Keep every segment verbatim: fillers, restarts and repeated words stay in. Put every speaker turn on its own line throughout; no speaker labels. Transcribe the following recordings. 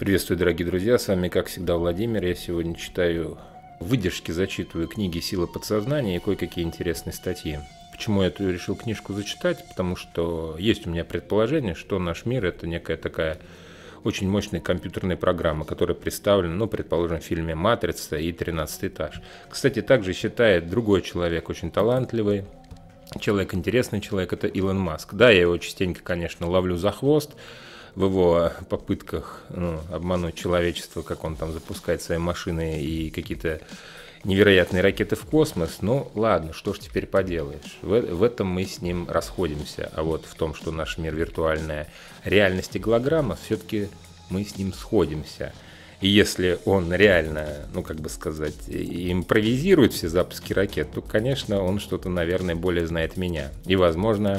Приветствую, дорогие друзья, с вами, как всегда, Владимир. Я сегодня читаю выдержки, зачитываю книги «Сила подсознания» и кое-какие интересные статьи. Почему я эту решил книжку зачитать? Потому что есть у меня предположение, что наш мир – это некая такая очень мощная компьютерная программа, которая представлена, ну, предположим, в фильме «Матрица» и «тринадцатый этаж». Кстати, также считает другой человек, очень талантливый, человек, интересный человек, это Илон Маск. Да, я его частенько, конечно, ловлю за хвост в его попытках, ну, обмануть человечество, как он там запускает свои машины и какие-то невероятные ракеты в космос. Ну, ладно, что ж теперь поделаешь. В, в этом мы с ним расходимся. А вот в том, что наш мир виртуальная реальность и голограмма, все-таки мы с ним сходимся. И если он реально, ну, как бы сказать, импровизирует все запуски ракет, то, конечно, он что-то, наверное, более знает меня. И, возможно,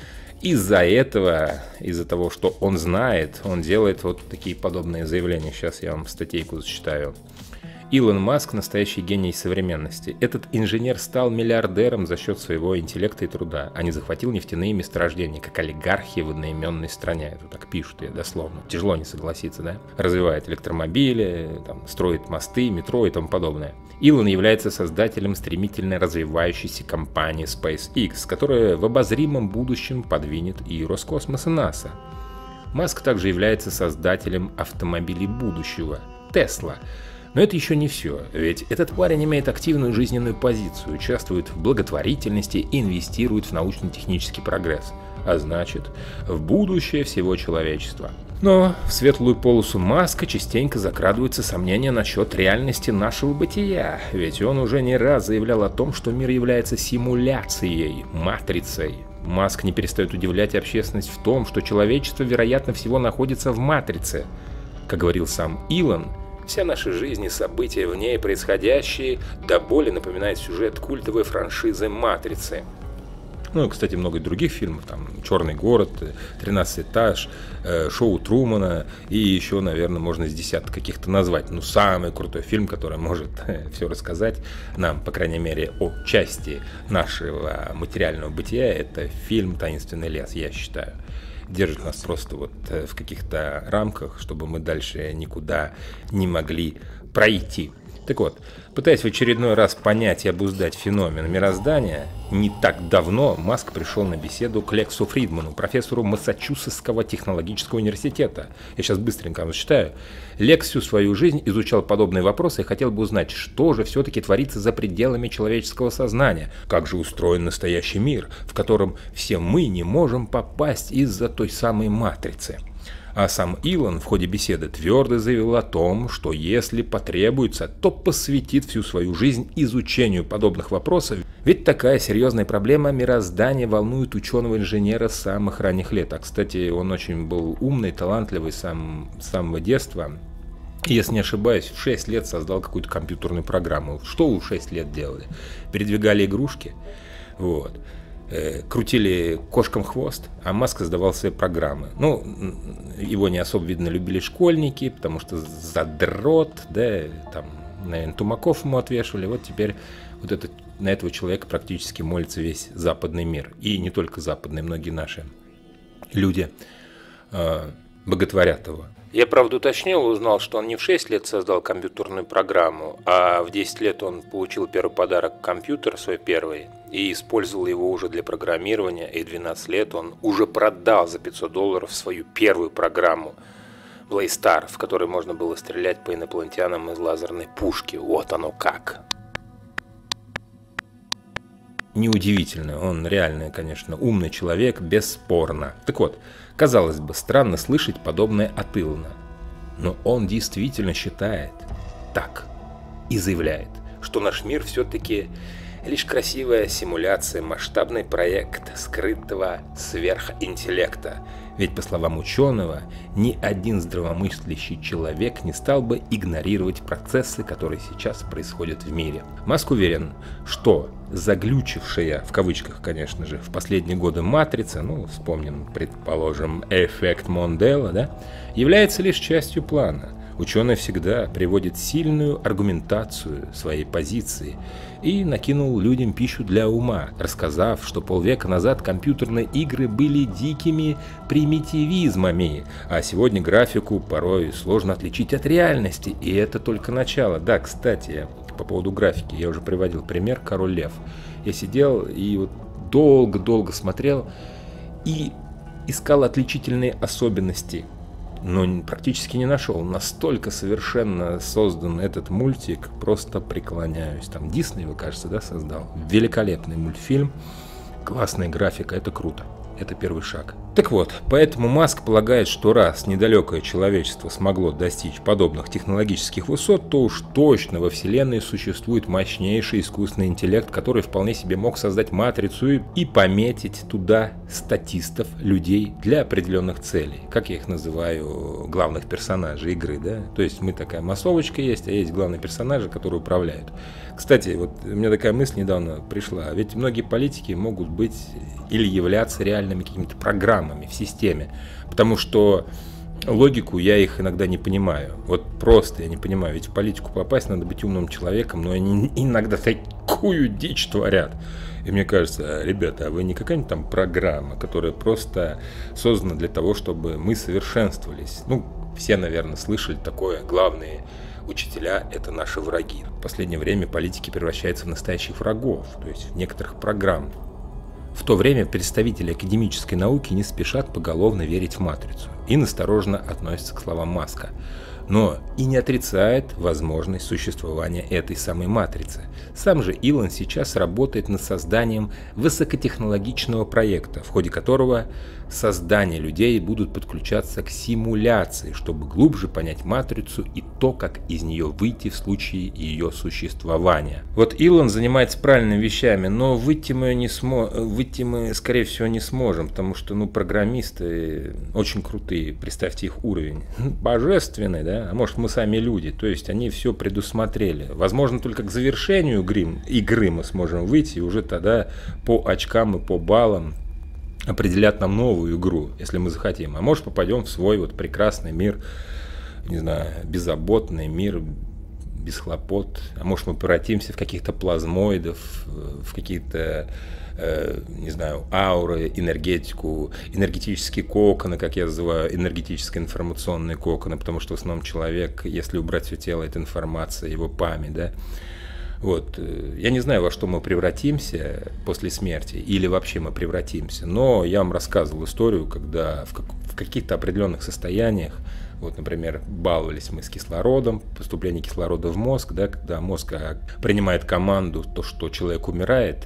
из-за этого, из-за того, что он знает, он делает вот такие подобные заявления. Сейчас я вам статейку зачитаю. Илон Маск – настоящий гений современности. Этот инженер стал миллиардером за счет своего интеллекта и труда, а не захватил нефтяные месторождения, как олигархи в одноименной стране. Это так пишут, я дословно. Тяжело не согласиться, да? Развивает электромобили, там, строит мосты, метро и тому подобное. Илон является создателем стремительно развивающейся компании SpaceX, которая в обозримом будущем подвинет и Роскосмос, и НАСА. Маск также является создателем автомобилей будущего – Tesla. Но это еще не все, ведь этот парень имеет активную жизненную позицию, участвует в благотворительности и инвестирует в научно-технический прогресс, а значит, в будущее всего человечества. Но в светлую полосу Маска частенько закрадываются сомнения насчет реальности нашего бытия, ведь он уже не раз заявлял о том, что мир является симуляцией, матрицей. Маск не перестает удивлять общественность в том, что человечество, вероятно всего, находится в матрице. Как говорил сам Илон, вся наша жизнь и события в ней происходящие до боли напоминает сюжет культовой франшизы «Матрицы». Ну и, кстати, много других фильмов, там «Черный город», «тринадцатый этаж», «Шоу Трумана» и еще, наверное, можно с десяток каких-то назвать. Ну, самый крутой фильм, который может все рассказать нам, по крайней мере, о части нашего материального бытия, это фильм «Таинственный лес», я считаю. Держит нас просто вот в каких-то рамках, чтобы мы дальше никуда не могли пройти. Так вот, пытаясь в очередной раз понять и обуздать феномен мироздания, не так давно Маск пришел на беседу к Лексу Фридману, профессору Массачусетского технологического университета. Я сейчас быстренько вам зачитаю. Лекс всю свою жизнь изучал подобные вопросы и хотел бы узнать, что же все-таки творится за пределами человеческого сознания, как же устроен настоящий мир, в котором все мы не можем попасть из-за той самой матрицы. А сам Илон в ходе беседы твердо заявил о том, что если потребуется, то посвятит всю свою жизнь изучению подобных вопросов, ведь такая серьезная проблема мироздания волнует ученого-инженера с самых ранних лет. А, кстати, он очень был умный, талантливый сам, с самого детства. Если не ошибаюсь, в шесть лет создал какую-то компьютерную программу. Что вы в шесть лет делали? Передвигали игрушки? Вот. Крутили кошкам хвост, а Маск создавал свои программы. Ну, его не особо, видно, любили школьники, потому что задрот, да, там, наверное, тумаков ему отвешивали. Вот теперь вот этот, на этого человека практически молится весь западный мир. И не только западный, многие наши люди э, боготворят его. Я, правда, уточнил, узнал, что он не в шесть лет создал компьютерную программу, а в десять лет он получил первый подарок компьютер, свой первый, и использовал его уже для программирования, и в двенадцать лет он уже продал за пятьсот долларов свою первую программу Blaze в которой можно было стрелять по инопланетянам из лазерной пушки. Вот оно как! Неудивительно, он реально, конечно, умный человек, бесспорно. Так вот, казалось бы, странно слышать подобное от Илона. Но он действительно считает так и заявляет, что наш мир все-таки лишь красивая симуляция, масштабный проект скрытого сверхинтеллекта. Ведь, по словам ученого, ни один здравомыслящий человек не стал бы игнорировать процессы, которые сейчас происходят в мире. Маск уверен, что заглючившая, в кавычках, конечно же, в последние годы матрица, ну, вспомним, предположим, эффект Мандела, да, является лишь частью плана. Ученый всегда приводит сильную аргументацию своей позиции и накинул людям пищу для ума, рассказав, что полвека назад компьютерные игры были дикими примитивизмами, а сегодня графику порой сложно отличить от реальности, и это только начало. Да, кстати, по поводу графики, я уже приводил пример «Король Лев». Я сидел и вот долго-долго смотрел и искал отличительные особенности, но практически не нашел. Настолько совершенно создан этот мультик, просто преклоняюсь. Там Дисней, вы, кажется, да, создал. Великолепный мультфильм, классная графика, это круто. Это первый шаг. Так вот, поэтому Маск полагает, что раз недалекое человечество смогло достичь подобных технологических высот, то уж точно во Вселенной существует мощнейший искусственный интеллект, который вполне себе мог создать матрицу и пометить туда статистов, людей для определенных целей. Как я их называю, главных персонажей игры, да? То есть мы такая массовочка есть, а есть главные персонажи, которые управляют. Кстати, вот у меня такая мысль недавно пришла, ведь многие политики могут быть или являться реальными какими-то программами в системе, потому что логику я их иногда не понимаю, вот просто я не понимаю, ведь в политику попасть надо быть умным человеком, но они иногда такую дичь творят, и мне кажется, ребята, а вы не какая-нибудь там программа, которая просто создана для того, чтобы мы совершенствовались? Ну, все, наверное, слышали такое, главные учителя – это наши враги. В последнее время политики превращаются в настоящих врагов, то есть в некоторых программ. В то время представители академической науки не спешат поголовно верить в матрицу и настороженно относятся к словам Маска, но и не отрицает возможность существования этой самой матрицы. Сам же Илон сейчас работает над созданием высокотехнологичного проекта, в ходе которого создание людей будут подключаться к симуляции, чтобы глубже понять матрицу и то, как из нее выйти в случае ее существования. Вот Илон занимается правильными вещами, но выйти мы, не смо... выйти мы скорее всего не сможем, потому что ну, программисты очень крутые, представьте их уровень, божественный, да, а может мы сами люди, то есть они все предусмотрели. Возможно, только к завершению игры мы сможем выйти, и уже тогда по очкам и по баллам определят нам новую игру, если мы захотим. А может попадем в свой вот прекрасный мир, не знаю, беззаботный мир, без хлопот. А может мы превратимся в каких-то плазмоидов, в какие-то, э, не знаю, ауры, энергетику, энергетические коконы, как я называю, энергетические информационные коконы, потому что в основном человек, если убрать все тело, это информация, его память, да. Вот. Я не знаю, во что мы превратимся после смерти, или вообще мы превратимся, но я вам рассказывал историю, когда в, как, в каких-то определенных состояниях, вот, например, баловались мы с кислородом, поступление кислорода в мозг, да, когда мозг принимает команду, то, что человек умирает,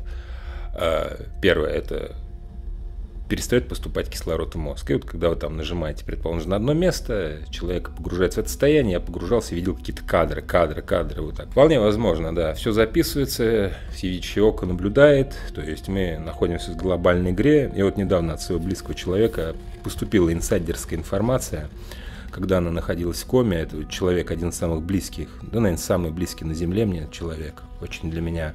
первое, это перестает поступать кислород в мозг. И вот когда вы там нажимаете, предположим, на одно место, человек погружается в это состояние, я погружался, видел какие-то кадры, кадры, кадры, вот так. Вполне возможно, да, все записывается, всевидящее око наблюдает, то есть мы находимся в глобальной игре. И вот недавно от своего близкого человека поступила инсайдерская информация, когда она находилась в коме, это человек один из самых близких, да, наверное, самый близкий на земле мне человек, очень для меня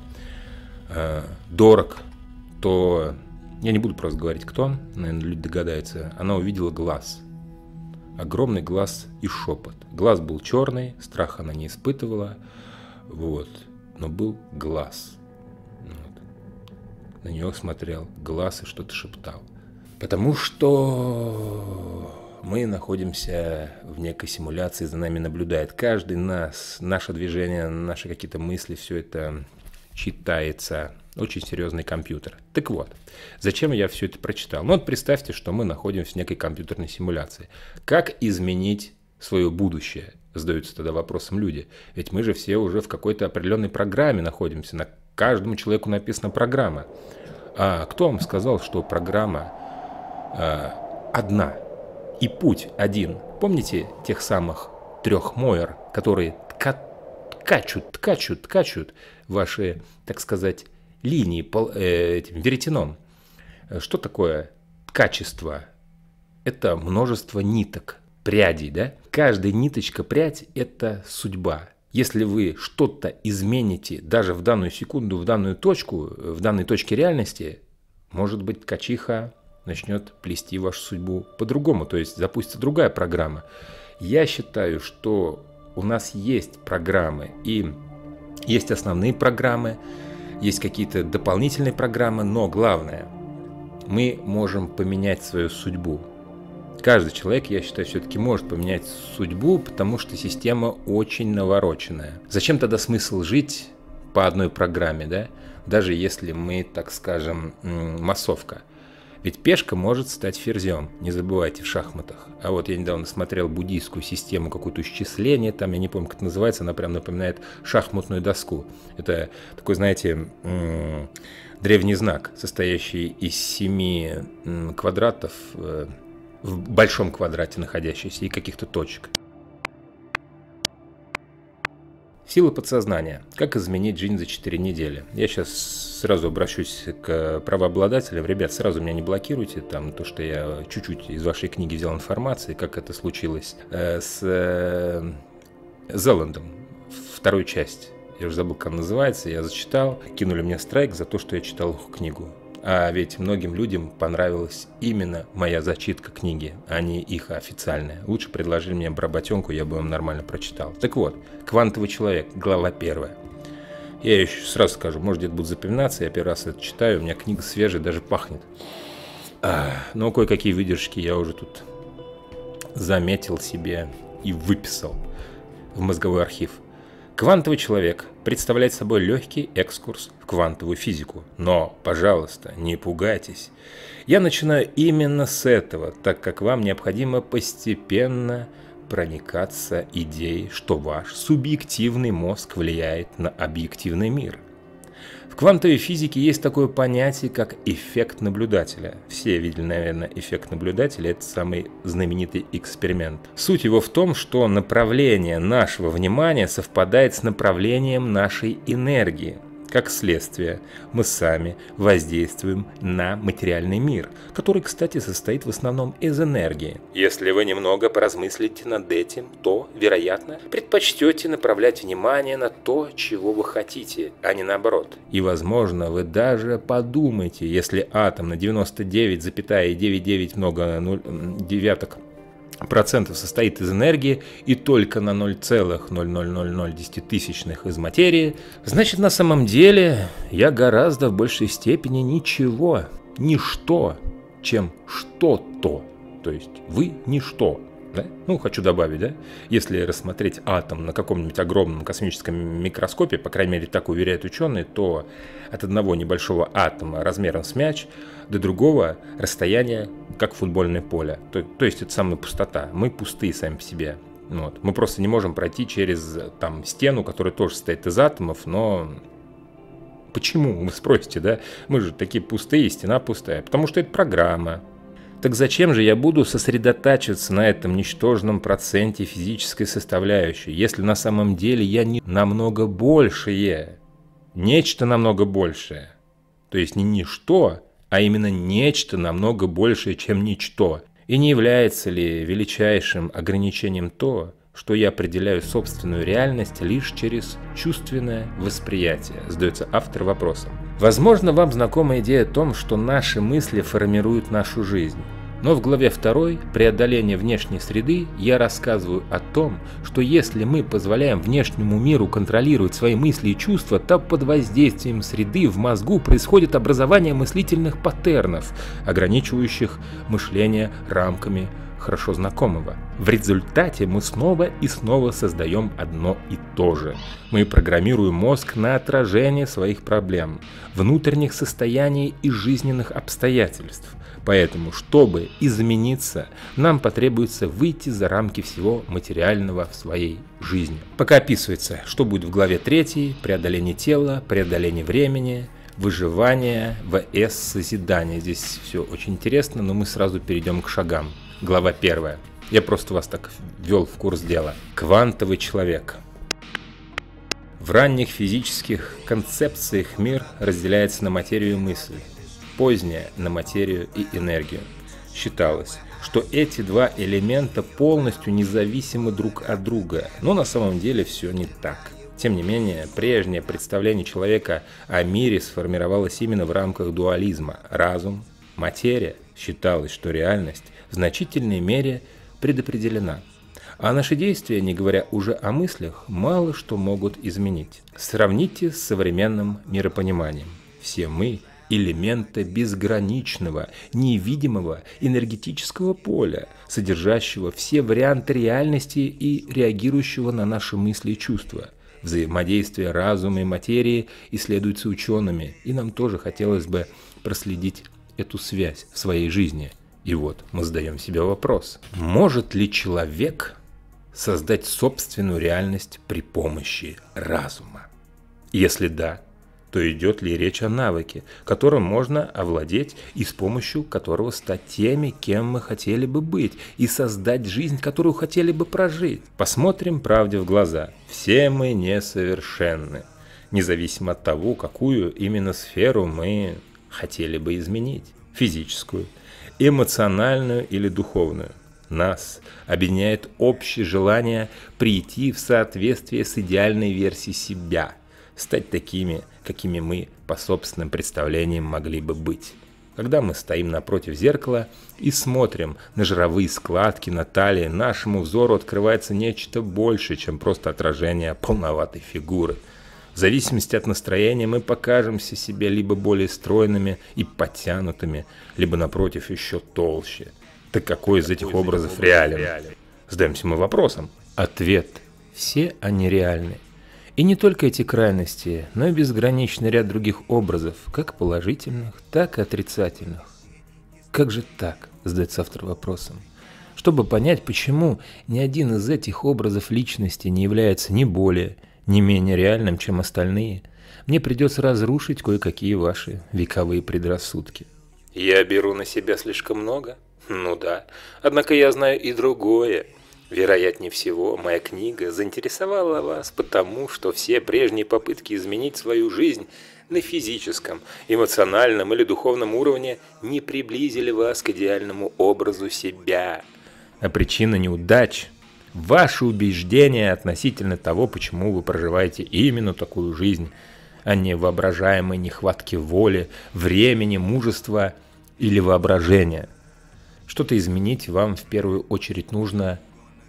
э, дорог, то... Я не буду просто говорить, кто, наверное, люди догадаются. Она увидела глаз. Огромный глаз и шепот. Глаз был черный, страха она не испытывала, вот, но был глаз. Вот. На нее смотрел глаз и что-то шептал. Потому что мы находимся в некой симуляции, за нами наблюдает каждый нас, наше движение, наши какие-то мысли, все это читается. Очень серьезный компьютер. Так вот, зачем я все это прочитал? Ну вот представьте, что мы находимся в некой компьютерной симуляции. Как изменить свое будущее? Задаются тогда вопросом люди. Ведь мы же все уже в какой-то определенной программе находимся. На каждому человеку написана программа. А кто вам сказал, что программа э, одна и путь один? Помните тех самых трех Мойер, которые тка ткачут, ткачут, ткачут ваши, так сказать, линии пол, э, этим веретеном. Что такое качество? Это множество ниток, прядей, да? Каждая ниточка, прядь – это судьба. Если вы что-то измените даже в данную секунду, в данную точку, в данной точке реальности, может быть, ткачиха начнет плести вашу судьбу по-другому, то есть запустится другая программа. Я считаю, что у нас есть программы, и есть основные программы, есть какие-то дополнительные программы, но главное, мы можем поменять свою судьбу. Каждый человек, я считаю, все-таки может поменять судьбу, потому что система очень навороченная. Зачем тогда смысл жить по одной программе, да? Даже если мы, так скажем, массовка. Ведь пешка может стать ферзем, не забывайте, в шахматах. А вот я недавно смотрел буддийскую систему, какое-то исчисление, там, я не помню, как это называется, она прям напоминает шахматную доску. Это такой, знаете, древний знак, состоящий из семи квадратов, в большом квадрате находящийся, и каких-то точек. Сила подсознания. Как изменить жизнь за четыре недели? Я сейчас сразу обращусь к правообладателям. Ребят, сразу меня не блокируйте. Там то, что я чуть-чуть из вашей книги взял информации, как это случилось э, с э, Зеландом. Вторую часть. Я уже забыл, как она называется. Я зачитал. Кинули мне страйк за то, что я читал их книгу. А ведь многим людям понравилась именно моя зачитка книги, а не их официальная. Лучше предложили мне работенку, я бы вам нормально прочитал. Так вот, «Квантовый человек», глава первая. Я еще сразу скажу, может где-то будет запоминаться, я первый раз это читаю, у меня книга свежая, даже пахнет. А, но кое-какие выдержки я уже тут заметил себе и выписал в мозговой архив. Квантовый человек представляет собой легкий экскурс в квантовую физику. Но, пожалуйста, не пугайтесь. Я начинаю именно с этого, так как вам необходимо постепенно проникаться идеей, что ваш субъективный мозг влияет на объективный мир. В квантовой физике есть такое понятие, как эффект наблюдателя. Все видели, наверное, эффект наблюдателя. Это самый знаменитый эксперимент. Суть его в том, что направление нашего внимания совпадает с направлением нашей энергии. Как следствие, мы сами воздействуем на материальный мир, который, кстати, состоит в основном из энергии. Если вы немного поразмыслите над этим, то, вероятно, предпочтете направлять внимание на то, чего вы хотите, а не наоборот. И, возможно, вы даже подумаете, если атом на девяносто девять целых девяносто девять много девяток процентов состоит из энергии и только на ноль целых ноль ноль ноль ноль тысячных из материи, значит, на самом деле я гораздо в большей степени ничего, ничто, чем что-то. То есть вы ничто. Да? Ну, хочу добавить, да? Если рассмотреть атом на каком-нибудь огромном космическом микроскопе, по крайней мере, так уверяют ученые, то от одного небольшого атома размером с мяч до другого расстояние, как футбольное поле. То, то есть это самая пустота. Мы пустые сами по себе. Вот. Мы просто не можем пройти через там, стену, которая тоже состоит из атомов, но... Почему, вы спросите, да? Мы же такие пустые, стена пустая. Потому что это программа. Так зачем же я буду сосредотачиваться на этом ничтожном проценте физической составляющей, если на самом деле я не намного большее, нечто намного большее? То есть не ничто, а именно нечто намного большее, чем ничто. И не является ли величайшим ограничением то, что я определяю собственную реальность лишь через чувственное восприятие, задается автор вопросом. Возможно, вам знакома идея о том, что наши мысли формируют нашу жизнь. Но в главе второй «Преодоление внешней среды» я рассказываю о том, что если мы позволяем внешнему миру контролировать свои мысли и чувства, то под воздействием среды в мозгу происходит образование мыслительных паттернов, ограничивающих мышление рамками хорошо знакомого. В результате мы снова и снова создаем одно и то же. Мы программируем мозг на отражение своих проблем, внутренних состояний и жизненных обстоятельств. Поэтому, чтобы измениться, нам потребуется выйти за рамки всего материального в своей жизни. Пока описывается, что будет в главе третьей, преодоление тела, преодоление времени, выживание, vs созидание. Здесь все очень интересно, но мы сразу перейдем к шагам. Глава первая. Я просто вас так ввел в курс дела. Квантовый человек. В ранних физических концепциях мир разделяется на материю и мысль, позднее на материю и энергию. Считалось, что эти два элемента полностью независимы друг от друга, но на самом деле все не так. Тем не менее, прежнее представление человека о мире сформировалось именно в рамках дуализма – разум, материя. Считалось, что реальность в значительной мере предопределена. А наши действия, не говоря уже о мыслях, мало что могут изменить. Сравните с современным миропониманием. Все мы – элементы безграничного, невидимого энергетического поля, содержащего все варианты реальности и реагирующего на наши мысли и чувства. Взаимодействие разума и материи исследуется учеными, и нам тоже хотелось бы проследить эту связь в своей жизни. И вот мы задаем себе вопрос: может ли человек создать собственную реальность при помощи разума? Если да, то идет ли речь о навыке, которым можно овладеть и с помощью которого стать теми, кем мы хотели бы быть, и создать жизнь, которую хотели бы прожить? Посмотрим правде в глаза. Все мы несовершенны, независимо от того, какую именно сферу мы хотели бы изменить – физическую, эмоциональную или духовную. Нас объединяет общее желание прийти в соответствие с идеальной версией себя, стать такими, какими мы по собственным представлениям могли бы быть. Когда мы стоим напротив зеркала и смотрим на жировые складки на талии, нашему взору открывается нечто большее, чем просто отражение полноватой фигуры. В зависимости от настроения мы покажемся себе либо более стройными и подтянутыми, либо, напротив, еще толще. Так какой из этих образов реален? Задаемся мы вопросом. Ответ – все они реальны. И не только эти крайности, но и безграничный ряд других образов, как положительных, так и отрицательных. Как же так, задается автор вопросом. Чтобы понять, почему ни один из этих образов личности не является ни более, ни менее реальным, чем остальные, мне придется разрушить кое-какие ваши вековые предрассудки. Я беру на себя слишком много? Ну да, однако я знаю и другое. Вероятнее всего, моя книга заинтересовала вас потому, что все прежние попытки изменить свою жизнь на физическом, эмоциональном или духовном уровне не приблизили вас к идеальному образу себя. А причина неудач – ваши убеждения относительно того, почему вы проживаете именно такую жизнь, а не воображаемой нехватки воли, времени, мужества или воображения. Что-то изменить вам в первую очередь нужно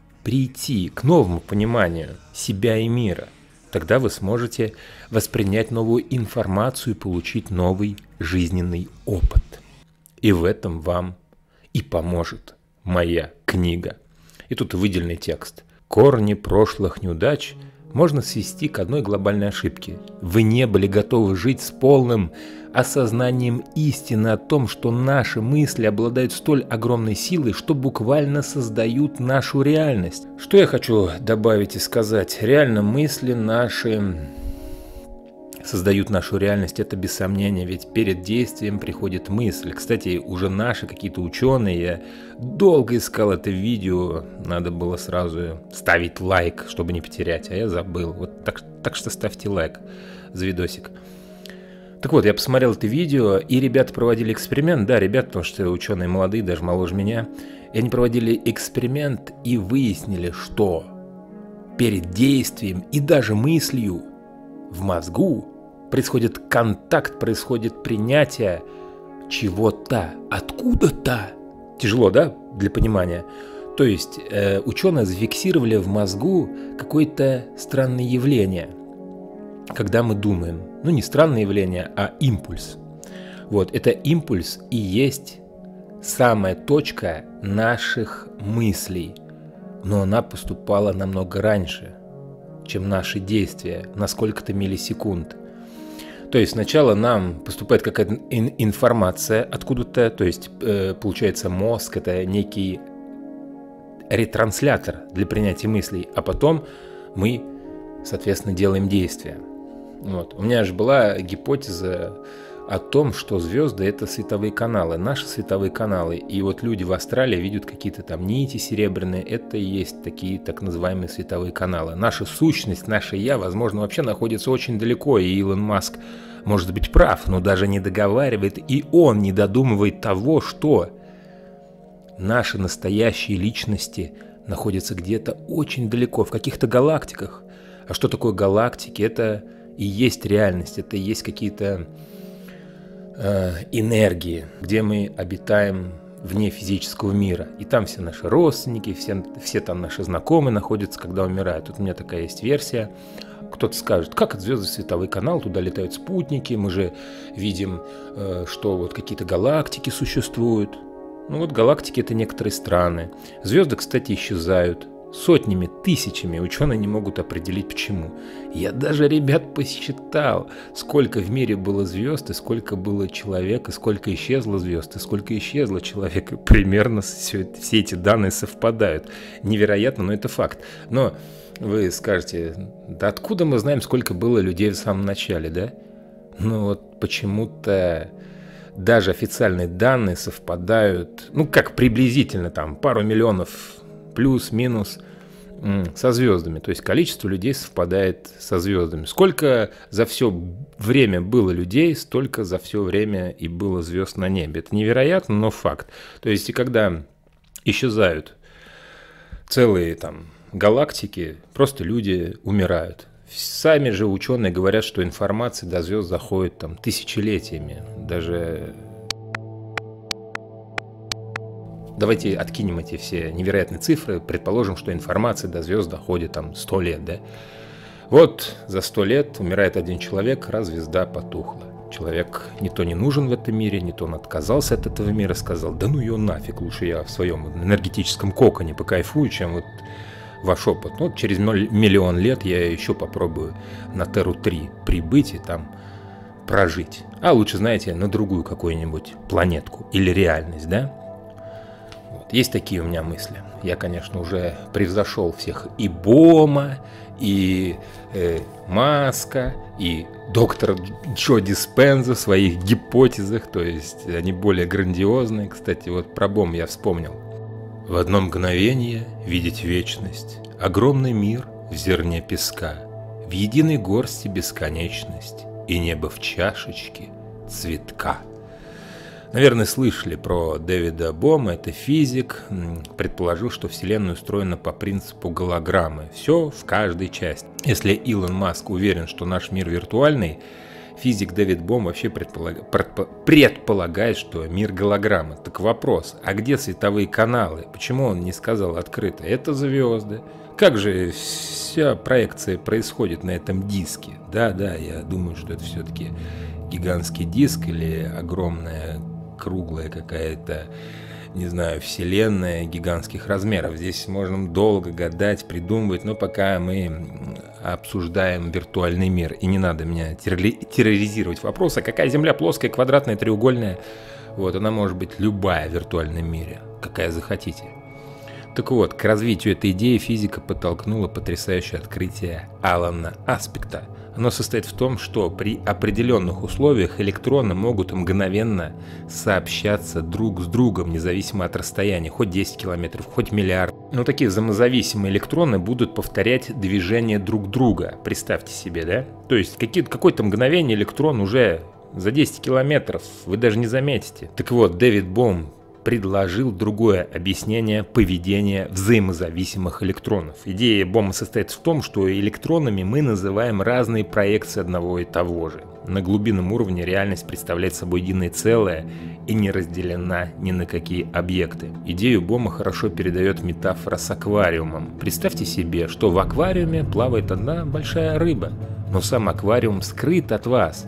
прийти к новому пониманию себя и мира. Тогда вы сможете воспринять новую информацию и получить новый жизненный опыт. И в этом вам и поможет моя книга. И тут выделенный текст. Корни прошлых неудач можно свести к одной глобальной ошибке. Вы не были готовы жить с полным осознанием истины о том, что наши мысли обладают столь огромной силой, что буквально создают нашу реальность. Что я хочу добавить и сказать? Реально мысли наши создают нашу реальность, это без сомнения, ведь перед действием приходит мысль. Кстати, уже наши какие-то ученые, я долго искал это видео, надо было сразу ставить лайк, чтобы не потерять, а я забыл. Вот так, так что ставьте лайк за видосик. Так вот, я посмотрел это видео, и ребята проводили эксперимент, да, ребята, потому что ученые молодые, даже моложе меня, и они проводили эксперимент и выяснили, что перед действием и даже мыслью в мозгу происходит контакт, происходит принятие чего-то, откуда-то. Тяжело, да, для понимания? То есть э, ученые зафиксировали в мозгу какое-то странное явление, когда мы думаем. Ну, не странное явление, а импульс. Вот, это импульс и есть самая точка наших мыслей. Но она поступала намного раньше, чем наши действия, на сколько-то миллисекунд. То есть сначала нам поступает какая-то информация откуда-то, то есть э, получается мозг – это некий ретранслятор для принятия мыслей, а потом мы, соответственно, делаем действия. Вот. У меня же была гипотеза о том, что звезды – это световые каналы, наши световые каналы. И вот люди в Австралии видят какие-то там нити серебряные, это и есть такие так называемые световые каналы. Наша сущность, наше «я», возможно, вообще находится очень далеко, и Илон Маск может быть прав, но даже не договаривает, и он не додумывает того, что наши настоящие личности находятся где-то очень далеко, в каких-то галактиках. А что такое галактики? Это и есть реальность, это и есть какие-то энергии, где мы обитаем вне физического мира. И там все наши родственники, все, все там наши знакомые находятся, когда умирают. Тут у меня такая есть версия. Кто-то скажет, как от звезды световой канал, туда летают спутники, мы же видим, что вот какие-то галактики существуют. Ну вот галактики — это некоторые страны. Звезды, кстати, исчезают. Сотнями, тысячами ученые не могут определить почему. Я даже, ребят, посчитал, сколько в мире было звезд, и сколько было человек, и сколько исчезло звезд, и сколько исчезло человек. И примерно все, все эти данные совпадают. Невероятно, но это факт. Но вы скажете, да откуда мы знаем, сколько было людей в самом начале, да? Ну вот почему-то даже официальные данные совпадают, ну как приблизительно, там пару миллионов плюс-минус со звездами. То есть количество людей совпадает со звездами. Сколько за все время было людей, столько за все время и было звезд на небе. Это невероятно, но факт. То есть и когда исчезают целые там галактики, просто люди умирают. Сами же ученые говорят, что информация до звезд заходит там тысячелетиями. Даже давайте откинем эти все невероятные цифры, предположим, что информация до звезд доходит там сто лет, да? Вот за сто лет умирает один человек, раз звезда потухла. Человек не то не нужен в этом мире, не то он отказался от этого мира, сказал, да ну ее нафиг, лучше я в своем энергетическом коконе покайфую, чем вот ваш опыт. Ну, вот через миллион лет я еще попробую на Терру три прибыть и там прожить. А лучше, знаете, на другую какую-нибудь планетку или реальность, да? Вот. Есть такие у меня мысли. Я, конечно, уже превзошел всех и Бома, и э, Маска, и доктора Джо Диспенза в своих гипотезах, то есть они более грандиозные. Кстати, вот про Бом я вспомнил. В одно мгновение видеть вечность, огромный мир в зерне песка, в единой горсти бесконечность и небо в чашечке цветка. Наверное, слышали про Дэвида Бома, это физик, предположил, что Вселенная устроена по принципу голограммы, все в каждой части. Если Илон Маск уверен, что наш мир виртуальный, физик Дэвид Бом вообще предполаг... предполагает, что мир голограммы. Так вопрос, а где световые каналы? Почему он не сказал открыто? Это звезды. Как же вся проекция происходит на этом диске? Да-да, я думаю, что это все-таки гигантский диск или огромная круглая какая-то, не знаю, вселенная гигантских размеров. Здесь можно долго гадать, придумывать, но пока мы обсуждаем виртуальный мир. И не надо меня терроризировать вопросом, какая Земля плоская, квадратная, треугольная. Вот, она может быть любая в виртуальном мире, какая захотите. Так вот, к развитию этой идеи физика подтолкнула потрясающее открытие Алана Аспекта. Оно состоит в том, что при определенных условиях электроны могут мгновенно сообщаться друг с другом, независимо от расстояния, хоть десять километров, хоть миллиард. Но такие взаимозависимые электроны будут повторять движение друг друга. Представьте себе, да? То есть какое-то мгновение электрон уже за десять километров, вы даже не заметите. Так вот, Дэвид Бом предложил другое объяснение поведения взаимозависимых электронов. Идея Бома состоит в том, что электронами мы называем разные проекции одного и того же. На глубинном уровне реальность представляет собой единое целое и не разделена ни на какие объекты. Идею Бома хорошо передает метафора с аквариумом. Представьте себе, что в аквариуме плавает одна большая рыба, но сам аквариум скрыт от вас.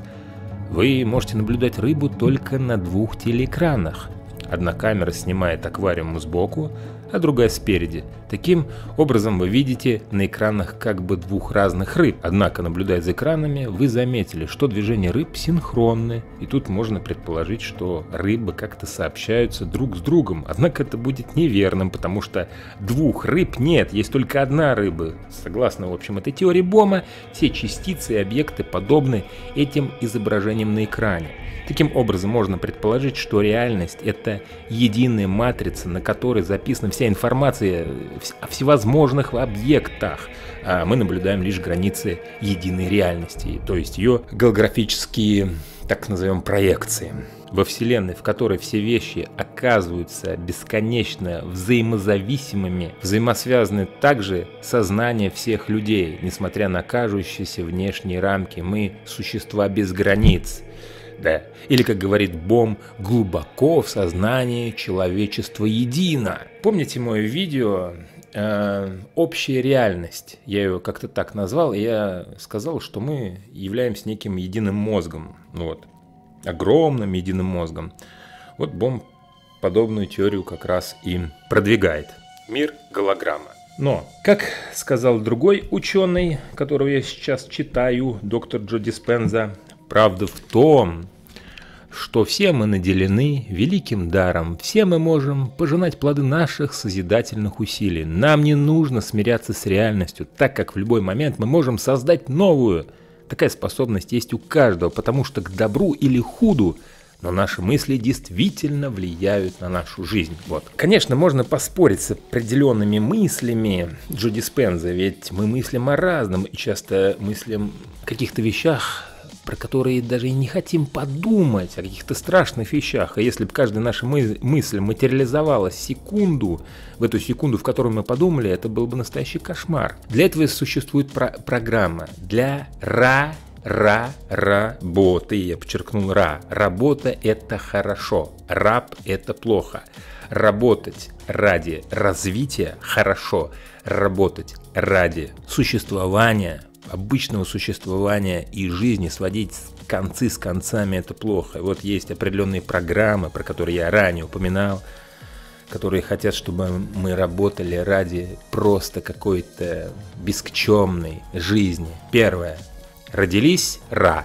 Вы можете наблюдать рыбу только на двух телеэкранах. Одна камера снимает аквариум сбоку, а другая спереди. Таким образом вы видите на экранах как бы двух разных рыб. Однако, наблюдая за экранами, вы заметили, что движения рыб синхронны. И тут можно предположить, что рыбы как-то сообщаются друг с другом. Однако это будет неверным, потому что двух рыб нет, есть только одна рыба. Согласно, в общем, этой теории Бома, все частицы и объекты подобны этим изображениям на экране. Таким образом, можно предположить, что реальность — это единая матрица, на которой записана вся информация о всевозможных объектах, а мы наблюдаем лишь границы единой реальности, то есть ее голографические, так назовем, проекции. Во Вселенной, в которой все вещи оказываются бесконечно взаимозависимыми, взаимосвязаны также сознание всех людей. Несмотря на кажущиеся внешние рамки, мы существа без границ. Да. Или, как говорит Бом, глубоко в сознании человечества едино. Помните мое видео э, «Общая реальность»? Я ее как-то так назвал, и я сказал, что мы являемся неким единым мозгом. Вот. Огромным единым мозгом. Вот Бом подобную теорию как раз и продвигает. Мир – голограмма. Но, как сказал другой ученый, которого я сейчас читаю, доктор Джо Диспенза, правда в том, что все мы наделены великим даром, все мы можем пожинать плоды наших созидательных усилий. Нам не нужно смиряться с реальностью, так как в любой момент мы можем создать новую. Такая способность есть у каждого, потому что к добру или худу, но наши мысли действительно влияют на нашу жизнь. Вот. Конечно, можно поспорить с определенными мыслями Джо Диспенза, ведь мы мыслим о разном и часто мыслим о каких-то вещах, про которые даже и не хотим подумать, о каких-то страшных вещах. А если бы каждая наша мы- мысль материализовалась в секунду, в эту секунду, в которую мы подумали, это был бы настоящий кошмар. Для этого существует про- программа для ра Ра, работы, я подчеркнул ра. Работа – это хорошо, раб – это плохо. Работать ради развития – хорошо, работать ради существования, обычного существования и жизни, сводить концы с концами – это плохо. И вот есть определенные программы, про которые я ранее упоминал, которые хотят, чтобы мы работали ради просто какой-то бескчемной жизни. Первое. Родились – ра.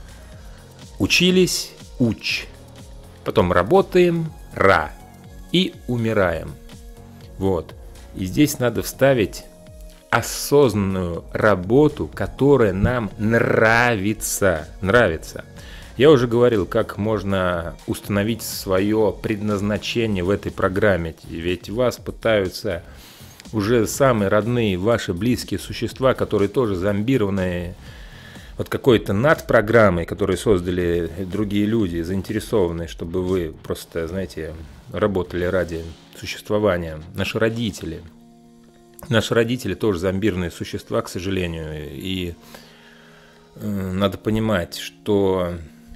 Учились – уч. Потом работаем – ра. И умираем. Вот. И здесь надо вставить осознанную работу, которая нам нравится. Нравится. Я уже говорил, как можно установить свое предназначение в этой программе. Ведь вас пытаются уже самые родные, ваши близкие существа, которые тоже зомбированные вот какой-то надпрограммой, которую создали другие люди, заинтересованные, чтобы вы просто, знаете, работали ради существования. Наши родители. Наши родители тоже зомбированные существа, к сожалению. И э, надо понимать, что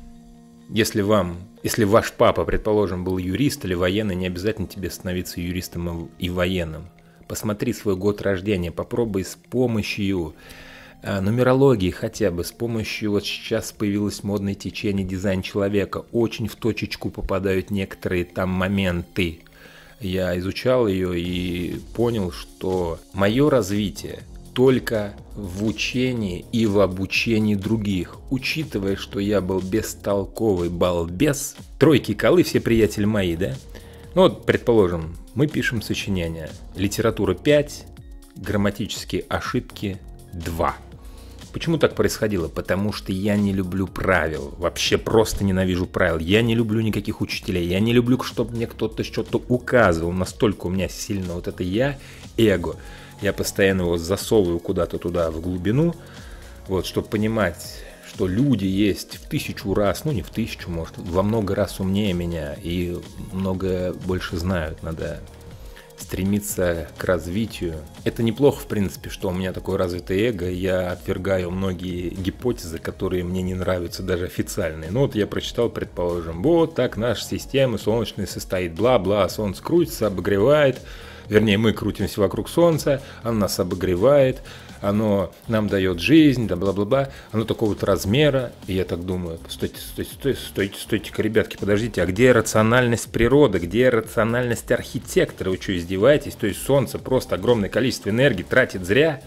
если вам, если ваш папа, предположим, был юрист или военный, не обязательно тебе становиться юристом и военным. Посмотри свой год рождения, попробуй с помощью нумерологии хотя бы, с помощью, вот сейчас появилось модное течение дизайн человека, очень в точечку попадают некоторые там моменты. Я изучал ее и понял, что мое развитие только в учении и в обучении других. Учитывая, что я был бестолковый балбес, тройки колы все приятели мои, да? Ну вот, предположим, мы пишем сочинение. Литература пять, грамматические ошибки два. Почему так происходило? Потому что я не люблю правил. Вообще просто ненавижу правил. Я не люблю никаких учителей. Я не люблю, чтобы мне кто-то что-то указывал. Настолько у меня сильно вот это я, эго. Я постоянно его засовываю куда-то туда, в глубину. Вот, чтобы понимать, что люди есть в тысячу раз, ну не в тысячу, может, во много раз умнее меня. И много больше знают. Надо стремиться к развитию. Это неплохо, в принципе, что у меня такое развитое эго, я отвергаю многие гипотезы, которые мне не нравятся, даже официальные. Ну вот я прочитал, предположим, вот так наша система солнечная состоит, бла-бла, солнце крутится, обогревает, вернее, мы крутимся вокруг солнца, оно нас обогревает, оно нам дает жизнь, да бла-бла-бла, оно такого-то размера, и я так думаю, стойте, стойте, стойте, стойте, стойте-ка, ребятки, подождите, а где рациональность природы, где рациональность архитектора, вы что, издеваетесь? То есть солнце просто огромное количество энергии тратит зря?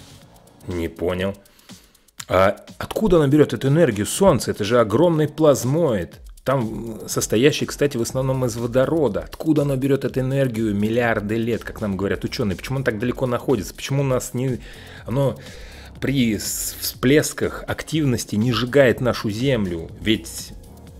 Не понял. А откуда оно берет эту энергию? Солнце, это же огромный плазмоид. Там состоящий, кстати, в основном из водорода. Откуда оно берет эту энергию миллиарды лет, как нам говорят ученые? Почему оно так далеко находится? Почему у нас не... оно при всплесках активности не сжигает нашу Землю? Ведь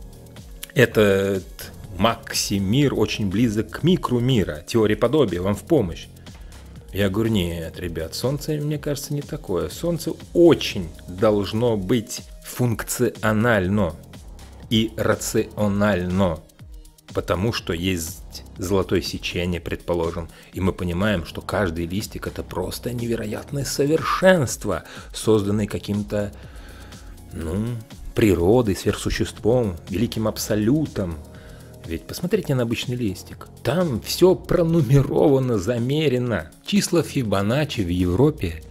этот максимир очень близок к микромира. Теория подобия вам в помощь. Я говорю, нет, ребят, Солнце, мне кажется, не такое. Солнце очень должно быть функционально и рационально, потому что есть золотое сечение, предположим, и мы понимаем, что каждый листик — это просто невероятное совершенство, созданное каким-то, ну, природой, сверхсуществом, великим абсолютом. Ведь посмотрите на обычный листик. Там все пронумеровано, замерено. Числа Фибоначчи в Европе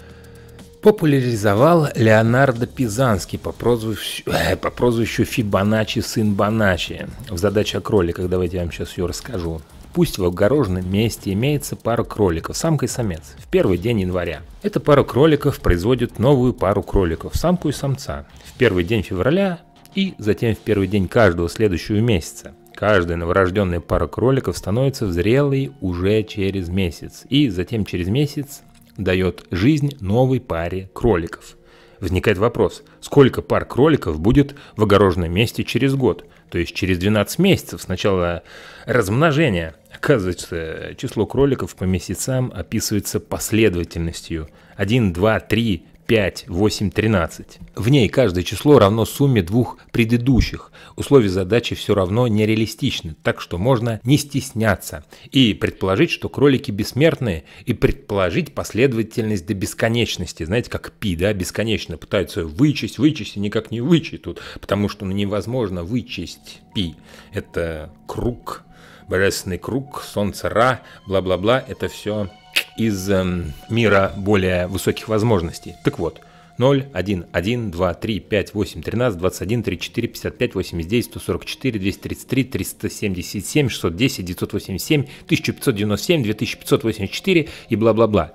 популяризовал Леонардо Пизанский по прозвищу, э, по прозвищу Фибоначчи, сын Боначчи. В «Задача кролика», давайте я вам сейчас ее расскажу. Пусть в огороженном месте имеется пара кроликов, самка и самец, в первый день января. Эта пара кроликов производит новую пару кроликов, самку и самца, в первый день февраля и затем в первый день каждого следующего месяца. Каждая новорожденная пара кроликов становится зрелой уже через месяц, и затем через месяц дает жизнь новой паре кроликов. Возникает вопрос, сколько пар кроликов будет в огороженном месте через год? То есть через двенадцать месяцев с начала размножения. Оказывается, число кроликов по месяцам описывается последовательностью один, два, три, пять, восемь, тринадцать. В ней каждое число равно сумме двух предыдущих. Условия задачи все равно нереалистичны, так что можно не стесняться и предположить, что кролики бессмертные, и предположить последовательность до бесконечности. Знаете, как пи, да, бесконечно пытаются вычесть, вычесть и никак не вычтут, потому что ну, невозможно вычесть пи. Это круг, божественный круг, солнце Ра, бла-бла-бла, это все из э, мира более высоких возможностей. Так вот, ноль, один, один, два, три, пять, восемь, тринадцать, двадцать один, тридцать четыре, пятьдесят пять, восемьдесят девять, сто сорок четыре, двести тридцать три, триста семьдесят семь, шестьсот десять, девятьсот восемьдесят семь, тысяча пятьсот девяносто семь, две тысячи пятьсот восемьдесят четыре и бла-бла-бла.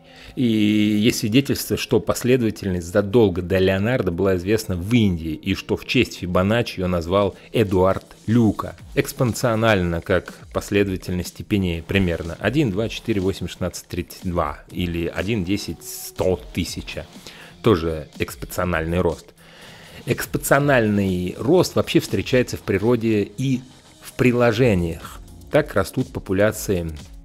И есть свидетельство, что последовательность задолго до Леонардо была известна в Индии, и что в честь Фибоначчи ее назвал Эдуард Люка. Экспоненциально, как последовательность степеней примерно один, два, четыре, восемь, шестнадцать, тридцать два или один, десять, сто, тысяча. Тоже экспоненциальный рост. Экспоненциальный рост вообще встречается в природе и в приложениях. Так растут популяции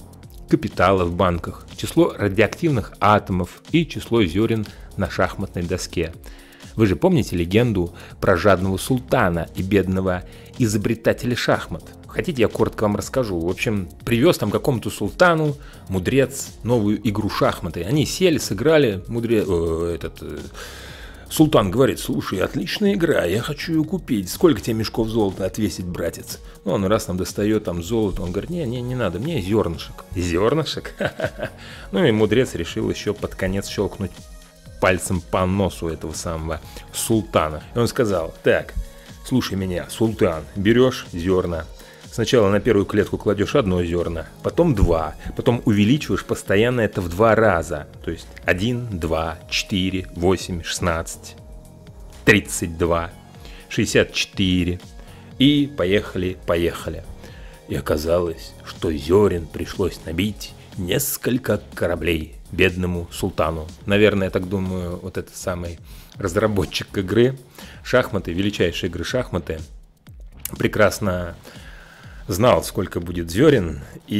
капитала в банках, число радиоактивных атомов и число зерен на шахматной доске. Вы же помните легенду про жадного султана и бедного изобретателя шахмат? Хотите, я коротко вам расскажу. В общем, привез там какому-то султану мудрец новую игру шахматы. Они сели, сыграли, мудрец, э, этот... Э, Султан говорит: слушай, отличная игра, я хочу ее купить. Сколько тебе мешков золота отвесить, братец? Ну, он раз нам достает там золото, он говорит: не, не, не надо, мне зернышек. Зернышек? Ну и мудрец решил еще под конец щелкнуть пальцем по носу этого самого султана. И он сказал: так, слушай меня, султан, берешь зерна. Сначала на первую клетку кладешь одно зерно, потом два, потом увеличиваешь постоянно это в два раза. То есть один, два, четыре, восемь, шестнадцать, тридцать два, шестьдесят четыре. И поехали, поехали. И оказалось, что зерен пришлось набить несколько кораблей бедному султану. Наверное, я так думаю, вот этот самый разработчик игры, шахматы, величайшие игры шахматы, прекрасно знал, сколько будет зерен,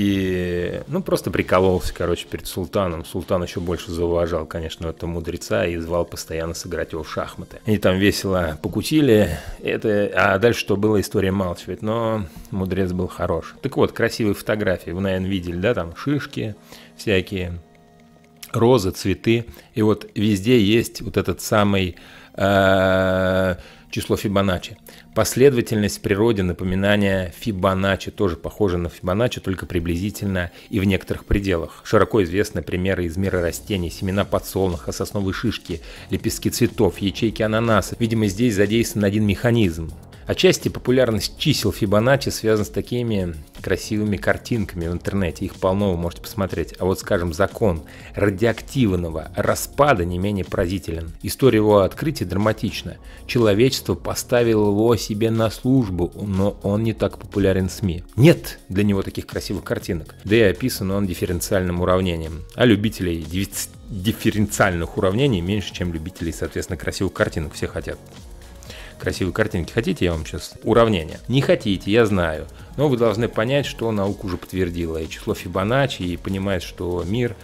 и, ну, просто прикололся, короче, перед султаном. Султан еще больше зауважал, конечно, этого мудреца и звал постоянно сыграть его в шахматы. Они там весело покутили, это, а дальше что было, история умалчивает, но мудрец был хорош. Так вот, красивые фотографии, вы, наверное, видели, да, там шишки всякие, розы, цветы, и вот везде есть вот этот самый э, число Фибоначчи. Последовательность в природе напоминания Фибоначчи тоже похожа на Фибоначчи, только приблизительно и в некоторых пределах. Широко известны примеры из мира растений: семена подсолнуха, сосновые шишки, лепестки цветов, ячейки ананаса. Видимо, здесь задействован один механизм. Отчасти популярность чисел Фибоначчи связана с такими красивыми картинками в интернете. Их полно, вы можете посмотреть. А вот, скажем, закон радиоактивного распада не менее поразителен. История его открытия драматична. Человечество поставило его себе на службу, но он не так популярен в СМИ. Нет для него таких красивых картинок. Да и описан он дифференциальным уравнением. А любителей дифференциальных уравнений меньше, чем любителей, соответственно, красивых картинок. Все хотят красивые картинки. Хотите, я вам сейчас уравнение? Не хотите, я знаю. Но вы должны понять, что наука уже подтвердила и число Фибоначчи, и понимает, что мир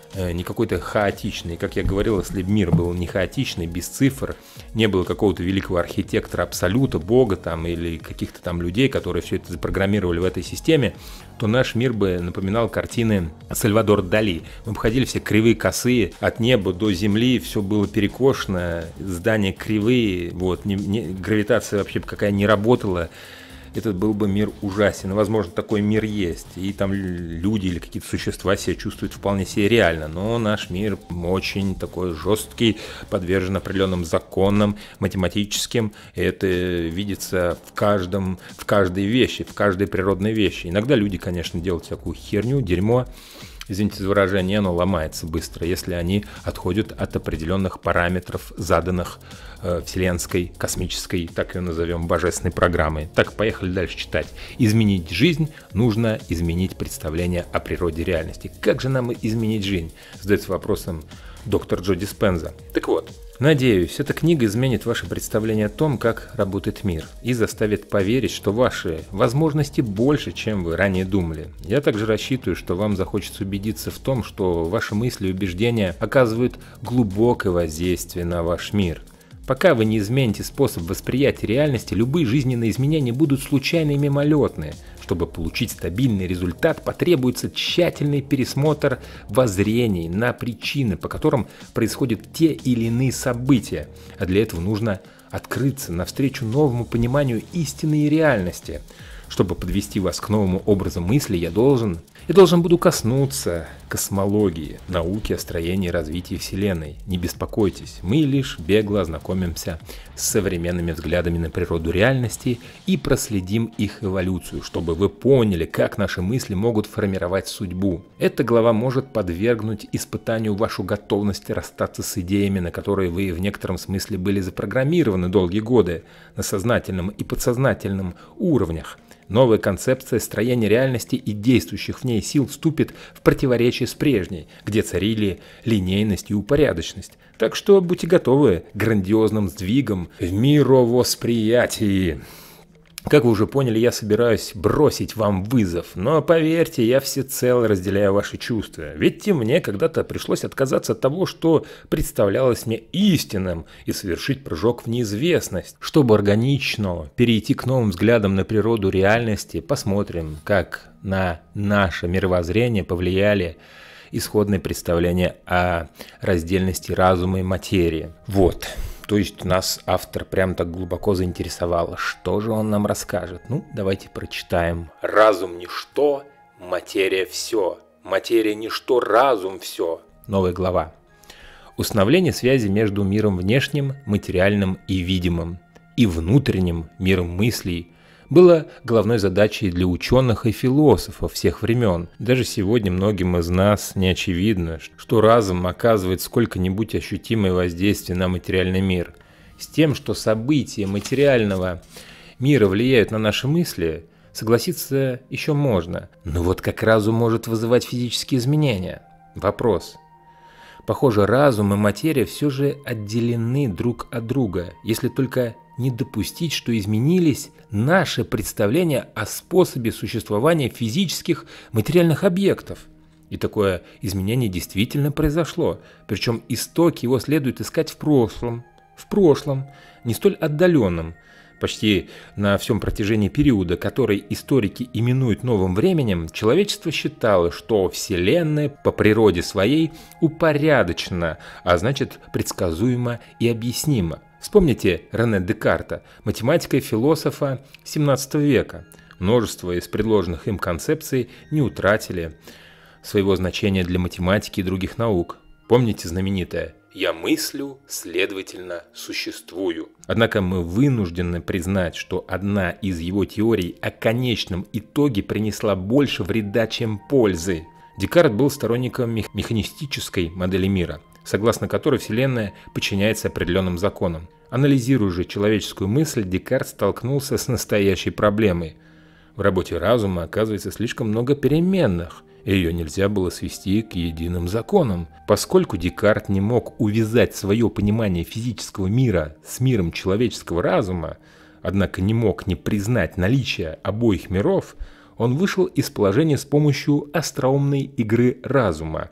не какой-то хаотичный. Как я говорил, если бы мир был не хаотичный, без цифр, не было какого-то великого архитектора абсолюта, бога там или каких-то там людей, которые все это запрограммировали в этой системе, то наш мир бы напоминал картины Сальвадора Дали. Мы бы ходили все кривые, косые, от неба до земли, все было перекошено, здания кривые, вот, не, не, гравитация вообще какая не работала. Этот был бы мир ужасен. Возможно, такой мир есть. И там люди или какие-то существа себя чувствуют вполне себе реально. Но наш мир очень такой жесткий, подвержен определенным законам математическим. И это видится в каждом, в каждой вещи, в каждой природной вещи. Иногда люди, конечно, делают всякую херню, дерьмо. Извините за выражение, оно ломается быстро, если они отходят от определенных параметров, заданных э, вселенской, космической, так ее назовем, божественной программой. Так, поехали дальше читать. Изменить жизнь нужно изменить представление о природе реальности. Как же нам изменить жизнь? Задается вопросом доктор Джо Диспенза. Так вот, надеюсь, эта книга изменит ваше представление о том, как работает мир, и заставит поверить, что ваши возможности больше, чем вы ранее думали. Я также рассчитываю, что вам захочется убедиться в том, что ваши мысли и убеждения оказывают глубокое воздействие на ваш мир. Пока вы не измените способ восприятия реальности, любые жизненные изменения будут случайны и мимолетные. Чтобы получить стабильный результат, потребуется тщательный пересмотр воззрений на причины, по которым происходят те или иные события. А для этого нужно открыться навстречу новому пониманию истины и реальности. Чтобы подвести вас к новому образу мысли, я должен, я должен буду коснуться космологии, науки о строении и развитии Вселенной. Не беспокойтесь, мы лишь бегло ознакомимся с современными взглядами на природу реальности и проследим их эволюцию, чтобы вы поняли, как наши мысли могут формировать судьбу. Эта глава может подвергнуть испытанию вашу готовность расстаться с идеями, на которые вы в некотором смысле были запрограммированы долгие годы на сознательном и подсознательном уровнях. Новая концепция строения реальности и действующих в ней сил вступит в противоречие с прежней, где царили линейность и упорядоченность. Так что будьте готовы к грандиозным сдвигам в мировосприятии. Как вы уже поняли, я собираюсь бросить вам вызов, но поверьте, я всецело разделяю ваши чувства. Ведь и мне когда-то пришлось отказаться от того, что представлялось мне истинным, и совершить прыжок в неизвестность. Чтобы органично перейти к новым взглядам на природу реальности, посмотрим, как на наше мировоззрение повлияли исходные представления о раздельности разума и материи. Вот. То есть нас автор прям так глубоко заинтересовал. Что же он нам расскажет? Ну, давайте прочитаем. Разум – ничто, материя – все. Материя – ничто, разум – все. Новая глава. Установление связи между миром внешним, материальным и видимым, и внутренним миром мыслей было главной задачей для ученых и философов всех времен. Даже сегодня многим из нас не очевидно, что разум оказывает сколько-нибудь ощутимое воздействие на материальный мир. С тем, что события материального мира влияют на наши мысли, согласиться еще можно. Но вот как разум может вызывать физические изменения? Вопрос. Похоже, разум и материя все же отделены друг от друга, если только не допустить, что изменились наши представления о способе существования физических материальных объектов. И такое изменение действительно произошло, причем исток его следует искать в прошлом, в прошлом, не столь отдаленном, почти на всем протяжении периода, который историки именуют новым временем, человечество считало, что Вселенная по природе своей упорядочена, а значит предсказуема и объяснима. Вспомните Рене Декарта, математика и философа семнадцатого века. Множество из предложенных им концепций не утратили своего значения для математики и других наук. Помните знаменитое «Я мыслю, следовательно, существую». Однако мы вынуждены признать, что одна из его теорий о конечном итоге принесла больше вреда, чем пользы. Декарт был сторонником механистической модели мира, согласно которой Вселенная подчиняется определенным законам. Анализируя же человеческую мысль, Декарт столкнулся с настоящей проблемой. В работе разума оказывается слишком много переменных, и ее нельзя было свести к единым законам. Поскольку Декарт не мог увязать свое понимание физического мира с миром человеческого разума, однако не мог не признать наличие обоих миров, он вышел из положения с помощью остроумной игры разума.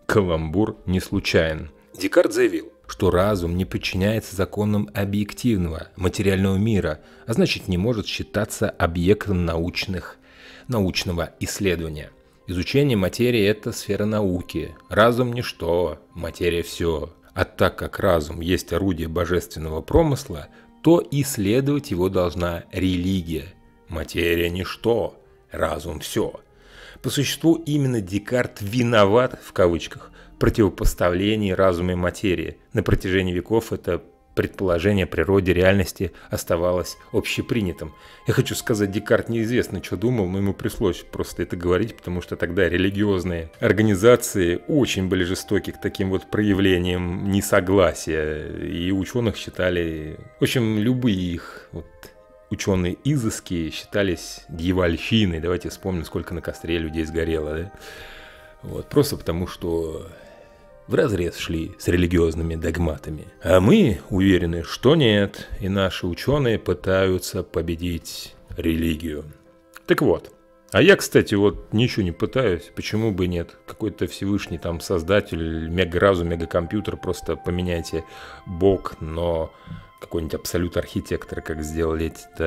каламбур не случайен. Декарт заявил, что разум не подчиняется законам объективного материального мира, а значит не может считаться объектом научных, научного исследования. Изучение материи – это сфера науки. Разум – ничто, материя – все. А так как разум есть орудие божественного промысла, то исследовать его должна религия. Материя – ничто, разум – все. По существу именно Декарт виноват, в кавычках, в противопоставлении разума и материи. На протяжении веков это предположение о природе реальности оставалось общепринятым. Я хочу сказать, Декарт неизвестно, что думал, но ему пришлось просто это говорить, потому что тогда религиозные организации очень были жестоки к таким вот проявлениям несогласия, и ученых считали, в общем, любые их вот ученые изыски считались дьявольщиной. Давайте вспомним, сколько на костре людей сгорело, да? Вот, просто потому что вразрез шли с религиозными догматами. А мы уверены, что нет, и наши ученые пытаются победить религию. Так вот, а я, кстати, вот ничего не пытаюсь, почему бы нет? Какой-то Всевышний там создатель, мегаразум, мегакомпьютер, просто поменяйте бог, но какой-нибудь абсолют архитектора, как сделали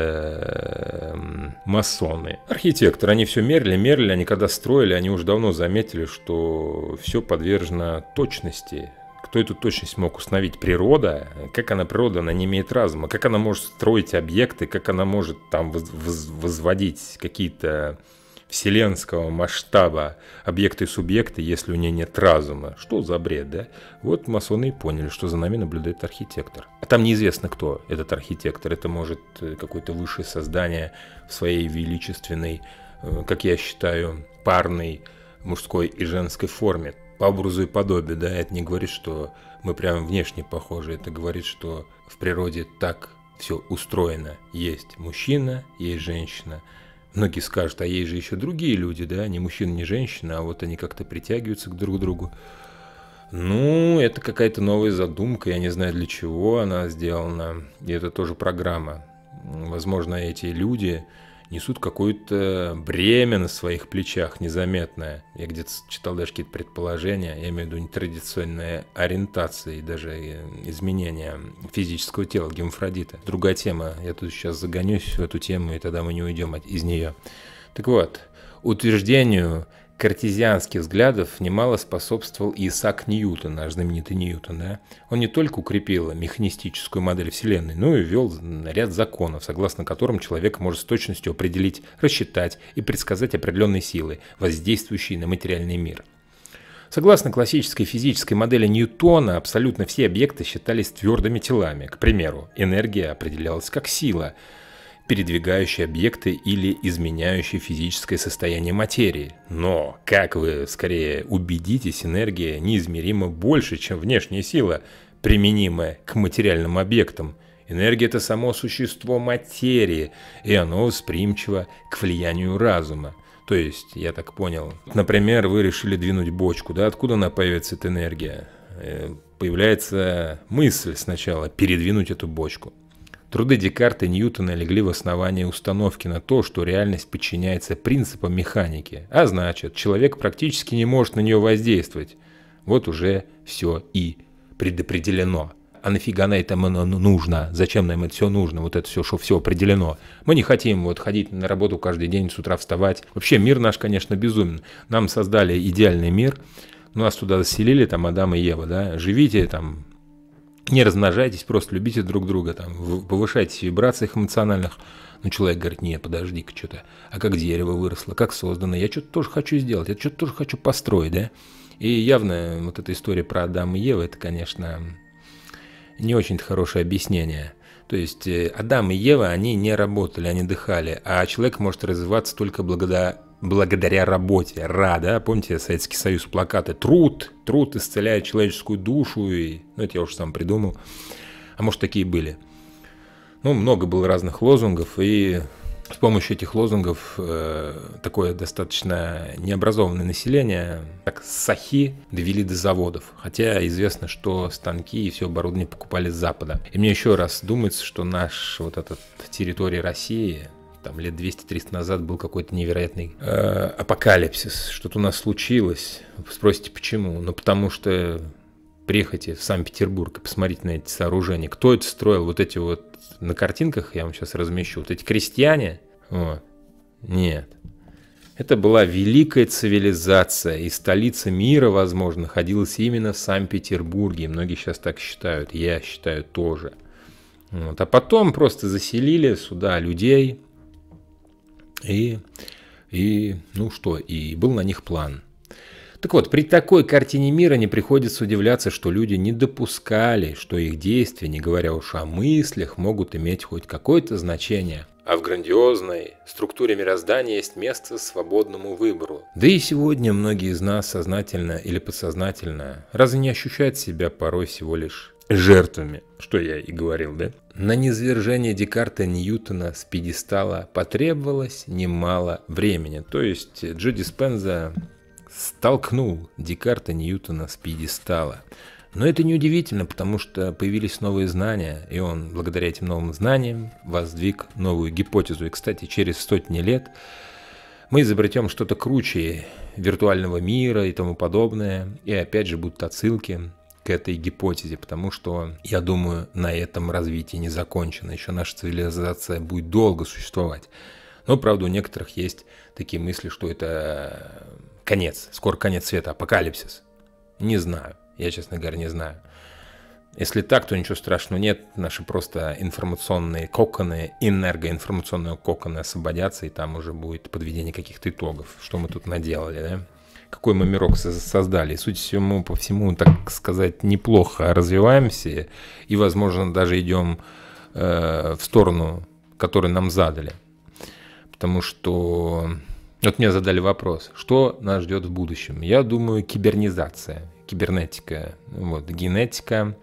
эти масоны. Архитекторы, они все мерили, мерили, они когда строили, они уже давно заметили, что все подвержено точности. Кто эту точность мог установить? Природа. Как она, природа, она не имеет разума. Как она может строить объекты, как она может там возводить какие-то вселенского масштаба объекты и субъекты, если у нее нет разума. Что за бред, да? Вот масоны и поняли, что за нами наблюдает архитектор. А там неизвестно, кто этот архитектор. Это может какое-то высшее создание в своей величественной, как я считаю, парной мужской и женской форме. По образу и подобию, да, это не говорит, что мы прямо внешне похожи. Это говорит, что в природе так все устроено. Есть мужчина, есть женщина. Многие скажут, а есть же еще другие люди, да, не мужчина, не женщина, а вот они как-то притягиваются к друг другу. Ну, это какая-то новая задумка, я не знаю, для чего она сделана, и это тоже программа. Возможно, эти люди несут какое-то бремя на своих плечах незаметное. Я где-то читал даже какие-то предположения, я имею в виду нетрадиционные ориентации и даже изменения физического тела, гермафродита. Другая тема, я тут сейчас загонюсь в эту тему, и тогда мы не уйдем из нее. Так вот, утверждению картезианских взглядов немало способствовал Исаак Ньютон, наш знаменитый Ньютон. Да? Он не только укрепил механистическую модель Вселенной, но и ввел ряд законов, согласно которым человек может с точностью определить, рассчитать и предсказать определенные силы, воздействующие на материальный мир. Согласно классической физической модели Ньютона, абсолютно все объекты считались твердыми телами. К примеру, энергия определялась как сила, передвигающие объекты или изменяющие физическое состояние материи. Но, как вы скорее убедитесь, энергия неизмеримо больше, чем внешняя сила, применимая к материальным объектам. Энергия – это само существо материи, и оно восприимчиво к влиянию разума. То есть, я так понял, например, вы решили двинуть бочку, да, откуда она появится, эта энергия? Появляется мысль сначала передвинуть эту бочку. Труды Декарта и Ньютона легли в основание установки на то, что реальность подчиняется принципам механики, а значит, человек практически не может на нее воздействовать. Вот уже все и предопределено. А нафига на это нужно? Зачем нам это все нужно? Вот это все, что все определено. Мы не хотим вот ходить на работу каждый день, с утра вставать. Вообще мир наш, конечно, безумен. Нам создали идеальный мир, нас туда заселили, там Адам и Ева, да, живите там. Не размножайтесь, просто любите друг друга, там, повышайте вибрации эмоциональных. Но человек говорит, нет, подожди-ка, что-то, а как дерево выросло, как создано, я что-то тоже хочу сделать, я что-то тоже хочу построить, да? И явно вот эта история про Адама и Еву, это, конечно, не очень-то хорошее объяснение. То есть Адам и Ева, они не работали, они дыхали, а человек может развиваться только благодаря... благодаря работе. Ра, да, помните, Советский Союз, плакаты «Труд, труд исцеляет человеческую душу», и, ну, это я уже сам придумал, а может, такие были. Ну, много было разных лозунгов, и с помощью этих лозунгов э, такое достаточно необразованное население, как сахи, довели до заводов. Хотя известно, что станки и все оборудование покупали с Запада. И мне еще раз думается, что наша вот эта территория России, там лет двести-триста назад был какой-то невероятный э, апокалипсис, что-то у нас случилось. Вы спросите, почему? Ну, потому что приехайте в Санкт-Петербург и посмотрите на эти сооружения. Кто это строил? Вот эти вот на картинках я вам сейчас размещу. Вот эти крестьяне? Вот. Нет. Это была великая цивилизация, и столица мира, возможно, находилась именно в Санкт-Петербурге. Многие сейчас так считают, я считаю тоже. Вот. А потом просто заселили сюда людей, и, и, ну что, и был на них план. Так вот, при такой картине мира не приходится удивляться, что люди не допускали, что их действия, не говоря уж о мыслях, могут иметь хоть какое-то значение. А в грандиозной структуре мироздания есть место свободному выбору. Да и сегодня многие из нас сознательно или подсознательно разве не ощущают себя порой всего лишь жертвами, что я и говорил, да? На низвержение Декарта и Ньютона с пьедестала потребовалось немало времени. То есть Джо Диспенза столкнул Декарта и Ньютона с пьедестала. Но это неудивительно, потому что появились новые знания, и он, благодаря этим новым знаниям, воздвиг новую гипотезу. И, кстати, через сотни лет мы изобретем что-то круче виртуального мира и тому подобное, и опять же будут отсылки к этой гипотезе, потому что, я думаю, на этом развитие не закончено. Еще наша цивилизация будет долго существовать. Но, правда, у некоторых есть такие мысли, что это конец, скоро конец света, апокалипсис. Не знаю. Я, честно говоря, не знаю. Если так, то ничего страшного нет. Наши просто информационные коконы, энергоинформационные коконы освободятся, и там уже будет подведение каких-то итогов. Что мы тут наделали, да? Какой мы мирок создали. И, судя всему, по всему, так сказать, неплохо развиваемся. И, возможно, даже идем э, в сторону, которую нам задали. Потому что... Вот мне задали вопрос, что нас ждет в будущем. Я думаю, кибернизация. Кибернетика, вот, генетика,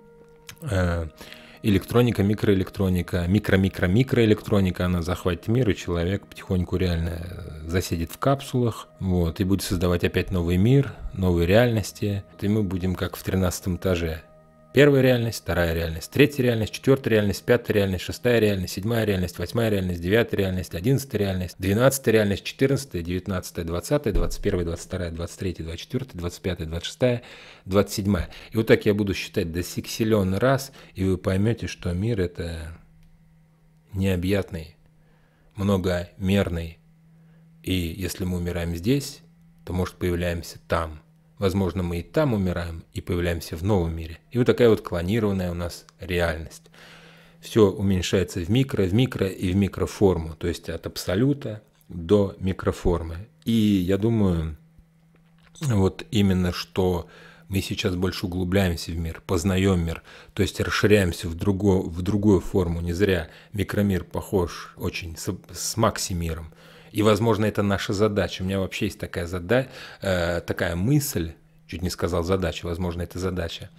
э, электроника, микроэлектроника, микро-микро-микроэлектроника, она захватит мир, и человек потихоньку реально засядет в капсулах, вот, и будет создавать опять новый мир, новые реальности, и мы будем как в тринадцатом этаже. Первая реальность, вторая реальность, третья реальность, четвертая реальность, пятая реальность, шестая реальность, седьмая реальность, восьмая реальность, девятая реальность, одиннадцатая реальность, двенадцатая реальность, четырнадцатая, девятнадцатая, двадцатая, двадцать первая, двадцать вторая, двадцать третья, двадцать четвёртая, двадцать пятая, двадцать шестая, двадцать седьмая. И вот так я буду считать до сиксиллиона раз, и вы поймете, что мир это необъятный, многомерный. И если мы умираем здесь, то, может, появляемся там. Возможно, мы и там умираем, и появляемся в новом мире. И вот такая вот клонированная у нас реальность. Все уменьшается в микро, в микро и в микроформу. То есть от абсолюта до микроформы. И я думаю, вот именно что мы сейчас больше углубляемся в мир, познаем мир. То есть расширяемся в, друго, в другую форму. Не зря микромир похож очень с, с максимиром. И, возможно, это наша задача. У меня вообще есть такая, зада... э, такая мысль, чуть не сказал задача, возможно, это задача,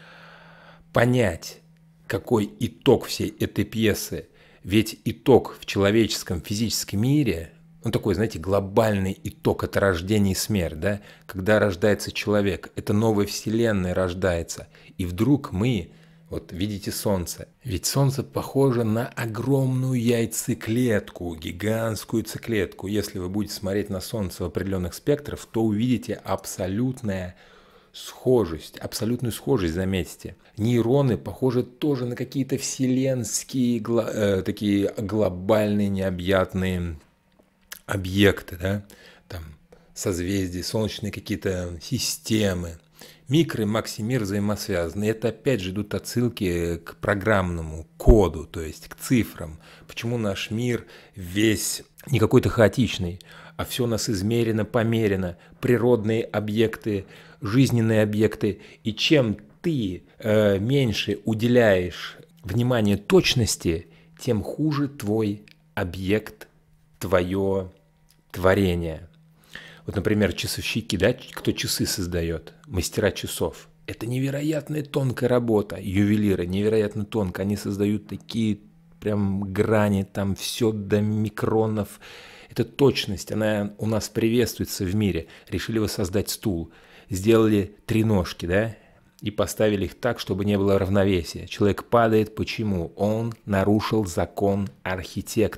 понять, какой итог всей этой пьесы. Ведь итог в человеческом физическом мире, он такой, знаете, глобальный итог, это рождение и смерть, да? Когда рождается человек, это новая вселенная рождается, и вдруг мы... Вот видите солнце. Ведь солнце похоже на огромную яйцеклетку, гигантскую яйцеклетку. Если вы будете смотреть на солнце в определенных спектрах, то увидите абсолютная схожесть. Абсолютную схожесть, заметьте. Нейроны похожи тоже на какие-то вселенские, гло, э, такие глобальные, необъятные объекты, да? Там созвездия, солнечные какие-то системы. Микро и максимир взаимосвязаны. И это опять же идут отсылки к программному коду, то есть к цифрам. Почему наш мир весь не какой-то хаотичный, а все у нас измерено, померено. Природные объекты, жизненные объекты. И чем ты э, меньше уделяешь внимания точности, тем хуже твой объект, твое творение. Вот, например, часовщики, да, кто часы создает, мастера часов. Это невероятная тонкая работа, ювелиры, невероятно тонко. Они создают такие прям грани, там все до микронов. Это точность, она у нас приветствуется в мире. Решили воссоздать стул, сделали три ножки, да, и поставили их так, чтобы не было равновесия. Человек падает, почему? Он нарушил закон архитектора.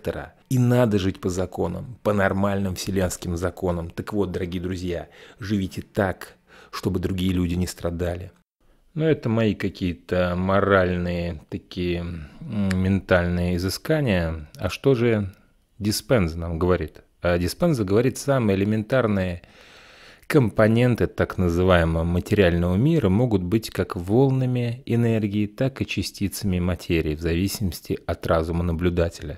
И надо жить по законам, по нормальным вселенским законам. Так вот, дорогие друзья, живите так, чтобы другие люди не страдали. Но это мои какие-то моральные, такие ментальные изыскания. А что же Диспенза нам говорит? А Диспенза говорит, самые элементарные компоненты так называемого материального мира могут быть как волнами энергии, так и частицами материи, в зависимости от разума наблюдателя.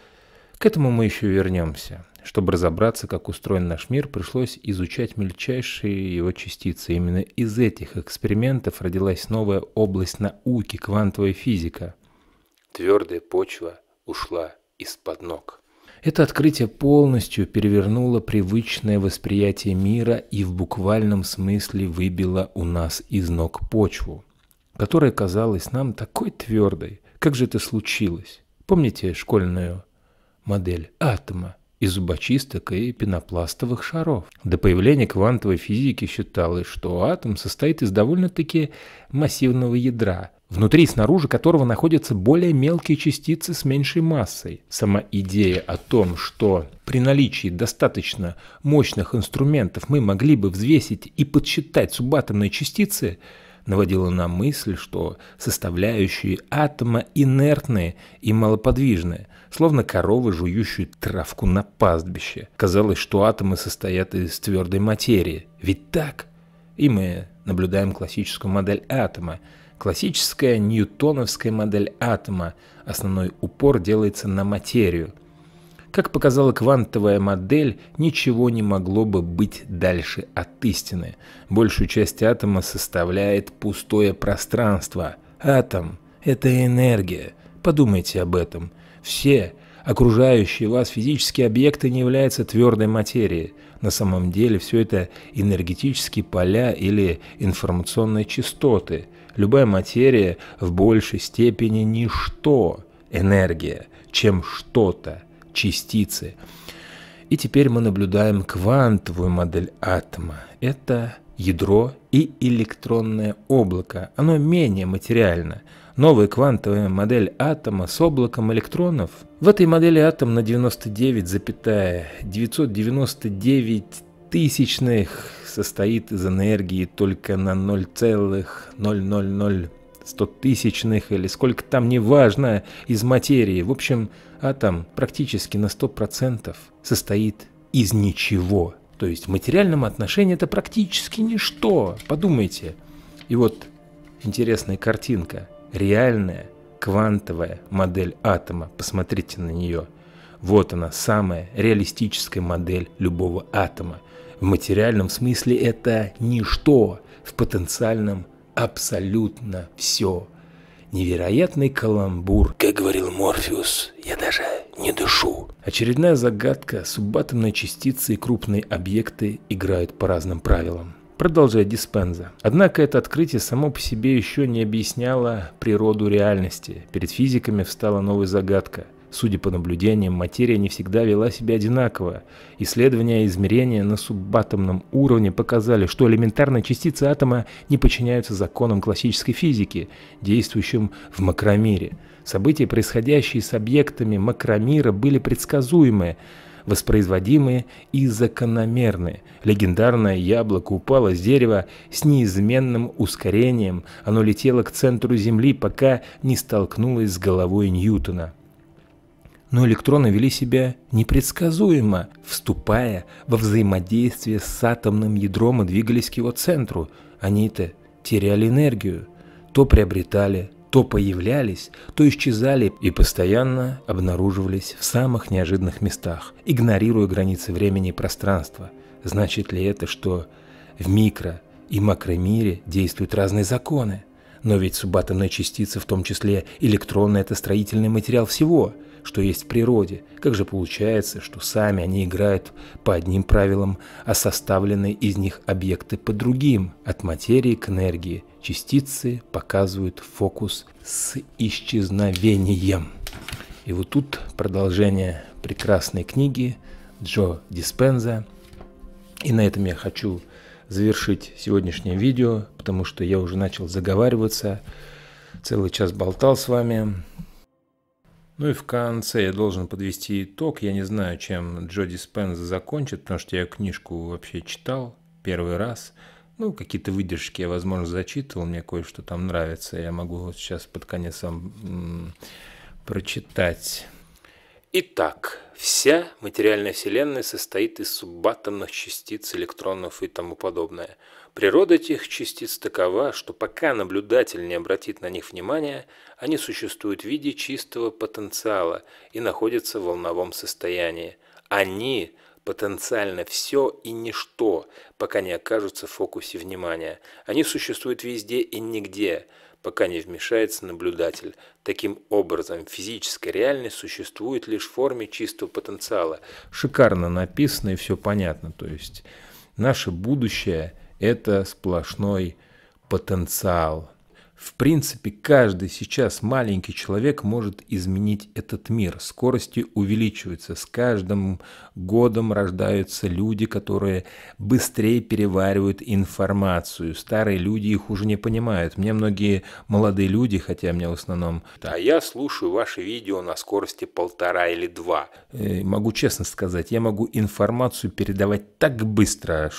К этому мы еще вернемся. Чтобы разобраться, как устроен наш мир, пришлось изучать мельчайшие его частицы. Именно из этих экспериментов родилась новая область науки – квантовая физика. Твердая почва ушла из-под ног. Это открытие полностью перевернуло привычное восприятие мира и в буквальном смысле выбило у нас из ног почву, которая казалась нам такой твердой. Как же это случилось? Помните школьную модель атома из зубочисток и пенопластовых шаров? До появления квантовой физики считалось, что атом состоит из довольно-таки массивного ядра, внутри и снаружи которого находятся более мелкие частицы с меньшей массой. Сама идея о том, что при наличии достаточно мощных инструментов мы могли бы взвесить и подсчитать субатомные частицы, наводила на мысль, что составляющие атома инертные и малоподвижные, словно коровы, жующие травку на пастбище. Казалось, что атомы состоят из твердой материи. Ведь так? И мы наблюдаем классическую модель атома. Классическая ньютоновская модель атома. Основной упор делается на материю. Как показала квантовая модель, ничего не могло бы быть дальше от истины. Большую часть атома составляет пустое пространство. Атом – это энергия. Подумайте об этом. Все окружающие вас физические объекты не являются твердой материей. На самом деле все это энергетические поля или информационные частоты. Любая материя в большей степени ничто, энергия, чем что-то. Частицы. И теперь мы наблюдаем квантовую модель атома. Это ядро и электронное облако. Оно менее материально. Новая квантовая модель атома с облаком электронов. В этой модели атом на девяносто девять целых девятьсот девяносто девять тысячных состоит из энергии только на ноль целых ноль ноль ноль тысячных или сколько там, неважно, из материи. В общем, атом практически на сто процентов состоит из ничего. То есть в материальном отношении это практически ничто. Подумайте. И вот интересная картинка. Реальная квантовая модель атома. Посмотрите на нее. Вот она, самая реалистическая модель любого атома. В материальном смысле это ничто. В потенциальном абсолютно все. Невероятный каламбур. Как говорил Морфеус, я даже не дышу. Очередная загадка. Субатомные частицы и крупные объекты играют по разным правилам. Продолжает Диспенза. Однако это открытие само по себе еще не объясняло природу реальности. Перед физиками встала новая загадка. Судя по наблюдениям, материя не всегда вела себя одинаково. Исследования и измерения на субатомном уровне показали, что элементарные частицы атома не подчиняются законам классической физики, действующим в макромире. События, происходящие с объектами макромира, были предсказуемы, воспроизводимые и закономерны. Легендарное яблоко упало с дерева с неизменным ускорением. Оно летело к центру Земли, пока не столкнулось с головой Ньютона. Но электроны вели себя непредсказуемо, вступая во взаимодействие с атомным ядром и двигались к его центру. Они-то теряли энергию, то приобретали, то появлялись, то исчезали и постоянно обнаруживались в самых неожиданных местах, игнорируя границы времени и пространства. Значит ли это, что в микро- и макромире действуют разные законы? Но ведь субатомные частицы, в том числе электроны, это строительный материал всего, что есть в природе. Как же получается, что сами они играют по одним правилам, а составленные из них объекты по другим? От материи к энергии частицы показывают фокус с исчезновением. И вот тут продолжение прекрасной книги Джо Диспенза. И на этом я хочу завершить сегодняшнее видео, потому что я уже начал заговариваться, целый час болтал с вами. Ну и в конце я должен подвести итог. Я не знаю, чем Джо Диспенза закончит, потому что я книжку вообще читал первый раз. Ну, какие-то выдержки я, возможно, зачитывал, мне кое-что там нравится. Я могу вот сейчас под конец вам м- прочитать. Итак, вся материальная Вселенная состоит из субатомных частиц, электронов и тому подобное. Природа этих частиц такова, что пока наблюдатель не обратит на них внимания, они существуют в виде чистого потенциала и находятся в волновом состоянии. Они потенциально все и ничто, пока не окажутся в фокусе внимания. Они существуют везде и нигде, пока не вмешается наблюдатель. Таким образом, физическая реальность существует лишь в форме чистого потенциала. Шикарно написано и все понятно. То есть наше будущее – это сплошной потенциал. В принципе, каждый сейчас маленький человек может изменить этот мир. Скорости увеличиваются. С каждым годом рождаются люди, которые быстрее переваривают информацию. Старые люди их уже не понимают. Мне многие молодые люди, хотя мне в основном... А я слушаю ваши видео на скорости полтора или два. Э, могу честно сказать, я могу информацию передавать так быстро,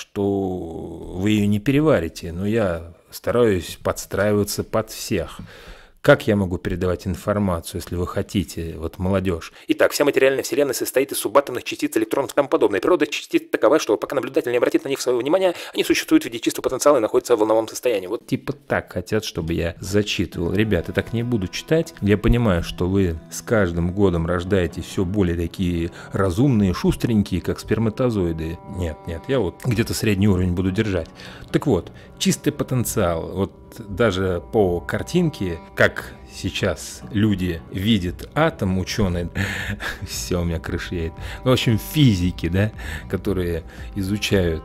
что вы ее не переварите. Но я... стараюсь подстраиваться под всех. Как я могу передавать информацию, если вы хотите, вот молодежь? Итак, вся материальная Вселенная состоит из субатомных частиц, электронов и тому подобное. Природа частиц такова, что пока наблюдатель не обратит на них свое внимание, они существуют в виде чистого потенциала и находятся в волновом состоянии. Вот типа так хотят, чтобы я зачитывал. Ребята, так не буду читать. Я понимаю, что вы с каждым годом рождаетесь все более такие разумные, шустренькие, как сперматозоиды. Нет, нет, я вот где-то средний уровень буду держать. Так вот, чистый потенциал. Вот даже по картинке, как сейчас люди видят атом, ученые, все, у меня крыша едет, в общем, физики, да, которые изучают,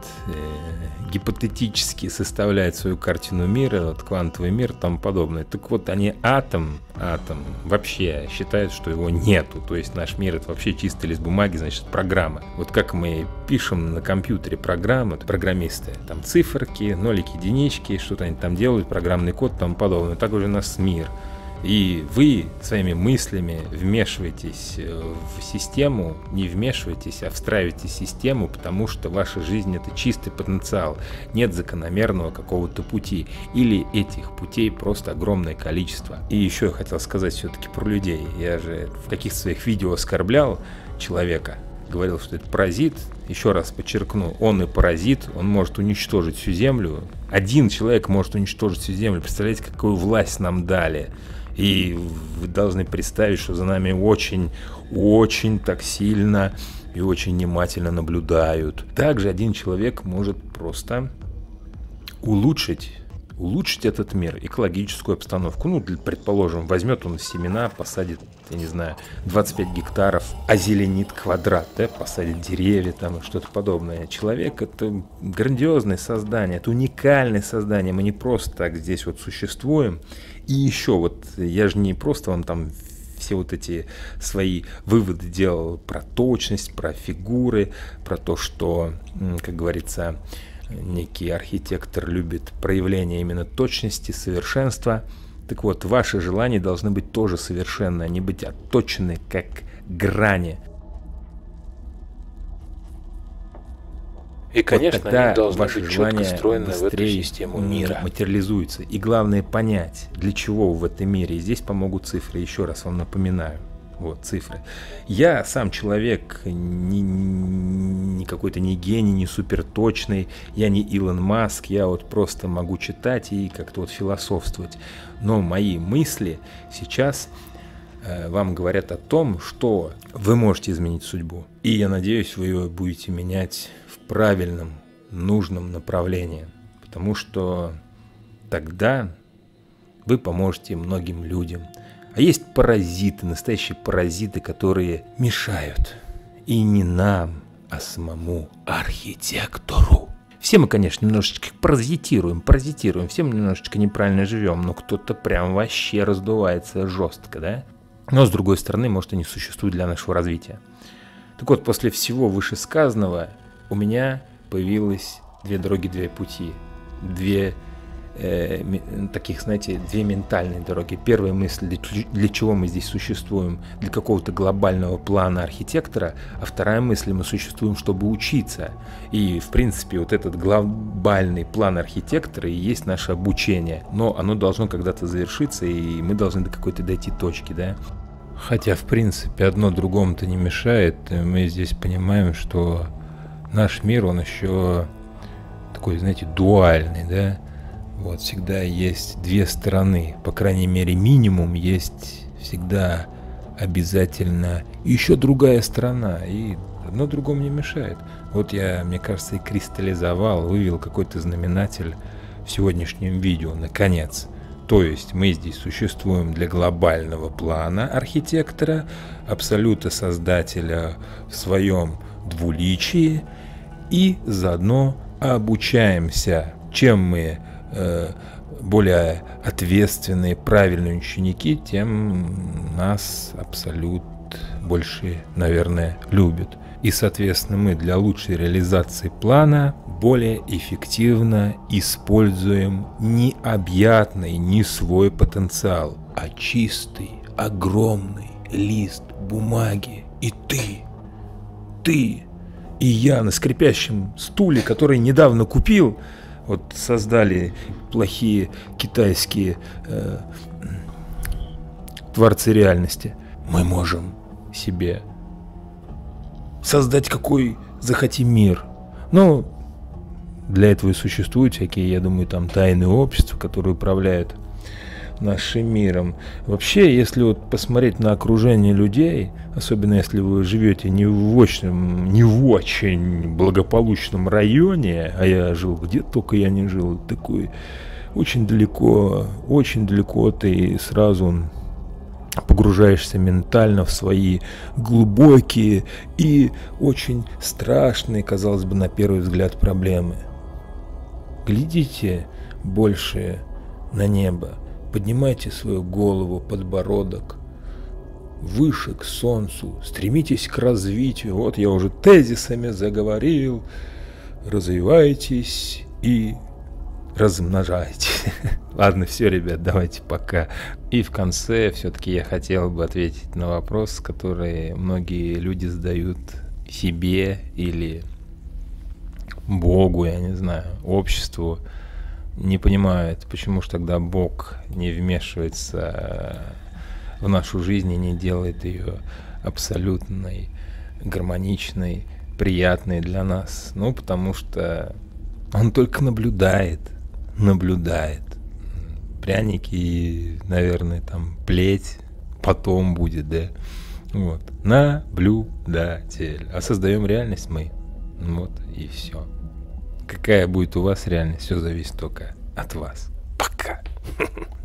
э, гипотетически составляют свою картину мира, вот квантовый мир и тому подобное. Так вот, они атом, атом вообще считают, что его нету, то есть наш мир — это вообще чистый лист бумаги, значит, программа. Вот как мы пишем на компьютере программы, программисты, там циферки, нолики, единички, что-то они там делают, программный код и тому подобное. Так уже у нас мир. И вы своими мыслями вмешиваетесь в систему, не вмешиваетесь, а встраиваете систему, потому что ваша жизнь — это чистый потенциал. Нет закономерного какого-то пути. Или этих путей просто огромное количество. И еще я хотел сказать все-таки про людей. Я же в каких-то своих видео оскорблял человека. Говорил, что это паразит. Еще раз подчеркну, он и паразит, он может уничтожить всю землю. Один человек может уничтожить всю землю. Представляете, какую власть нам дали? И вы должны представить, что за нами очень, очень так сильно и очень внимательно наблюдают. Также один человек может просто улучшить, улучшить этот мир, экологическую обстановку. Ну, предположим, возьмет он семена, посадит, я не знаю, двадцать пять гектаров, озеленит квадрат, да, посадит деревья там и что-то подобное. Человек — это грандиозное создание, это уникальное создание. Мы не просто так здесь вот существуем. И еще вот я же не просто вам там все вот эти свои выводы делал про точность, про фигуры, про то, что, как говорится, некий архитектор любит проявление именно точности, совершенства. Так вот, ваши желания должны быть тоже совершенны, они быть отточены как грани. И, конечно, вот тогда они должны ваши быть четко встроены в эту систему мира. Материализуются. И главное понять, для чего вы в этом мире. И здесь помогут цифры. Еще раз вам напоминаю. Вот цифры. Я сам человек не, не какой-то не гений, не суперточный. Я не Илон Маск. Я вот просто могу читать и как-то вот философствовать. Но мои мысли сейчас э, вам говорят о том, что вы можете изменить судьбу. И я надеюсь, вы ее будете менять в правильном, нужном направлении, потому что тогда вы поможете многим людям. А есть паразиты, настоящие паразиты, которые мешают. И не нам, а самому архитектору. Все мы, конечно, немножечко паразитируем, паразитируем, все мы немножечко неправильно живем, но кто-то прям вообще раздувается жестко, да? Но с другой стороны, может, они существуют для нашего развития. Так вот, после всего вышесказанного у меня появилось две дороги, две пути, две э, таких, знаете, две ментальные дороги. Первая мысль, для, для чего мы здесь существуем, для какого-то глобального плана архитектора, а вторая мысль, мы существуем, чтобы учиться. И, в принципе, вот этот глобальный план архитектора и есть наше обучение. Но оно должно когда-то завершиться, и мы должны до какой-то дойти точки, да. Хотя, в принципе, одно другому-то не мешает. Мы здесь понимаем, что наш мир, он еще такой, знаете, дуальный, да. Вот, всегда есть две стороны. По крайней мере, минимум есть всегда обязательно еще другая сторона. И одно другому не мешает. Вот я, мне кажется, и кристаллизовал, вывел какой-то знаменатель в сегодняшнем видео, наконец. То есть мы здесь существуем для глобального плана архитектора, абсолюта создателя в своем двуличии, и заодно обучаемся. Чем мы э, более ответственные, правильные ученики, тем нас абсолют больше, наверное, любит. И, соответственно, мы для лучшей реализации плана более эффективно используем не объятный, не свой потенциал, а чистый, огромный лист бумаги. И ты, ты и я на скрипящем стуле, который недавно купил, вот создали плохие китайские э, творцы реальности, мы можем себе создать какой захотим мир. Ну, для этого и существуют всякие, я думаю, там тайные общества, которые управляют нашим миром. Вообще, если вот посмотреть на окружение людей, особенно если вы живете не в очень, не в очень благополучном районе, а я жил где только я не жил, такой очень далеко, очень далеко ты сразу погружаешься ментально в свои глубокие и очень страшные, казалось бы, на первый взгляд, проблемы. Глядите больше на небо, поднимайте свою голову, подбородок выше к солнцу, стремитесь к развитию. Вот я уже тезисами заговорил. Развивайтесь и размножайтесь. Ладно, все, ребят, давайте пока. И в конце все-таки я хотел бы ответить на вопрос, который многие люди задают себе или Богу, я не знаю, обществу. Не понимают, почему же тогда Бог не вмешивается в нашу жизнь и не делает ее абсолютной, гармоничной, приятной для нас. Ну, потому что Он только наблюдает, наблюдает. Пряники, наверное, там плеть потом будет, да. Вот. Наблюдатель. А создаем реальность мы. Вот и все. Какая будет у вас реальность, все зависит только от вас. Пока.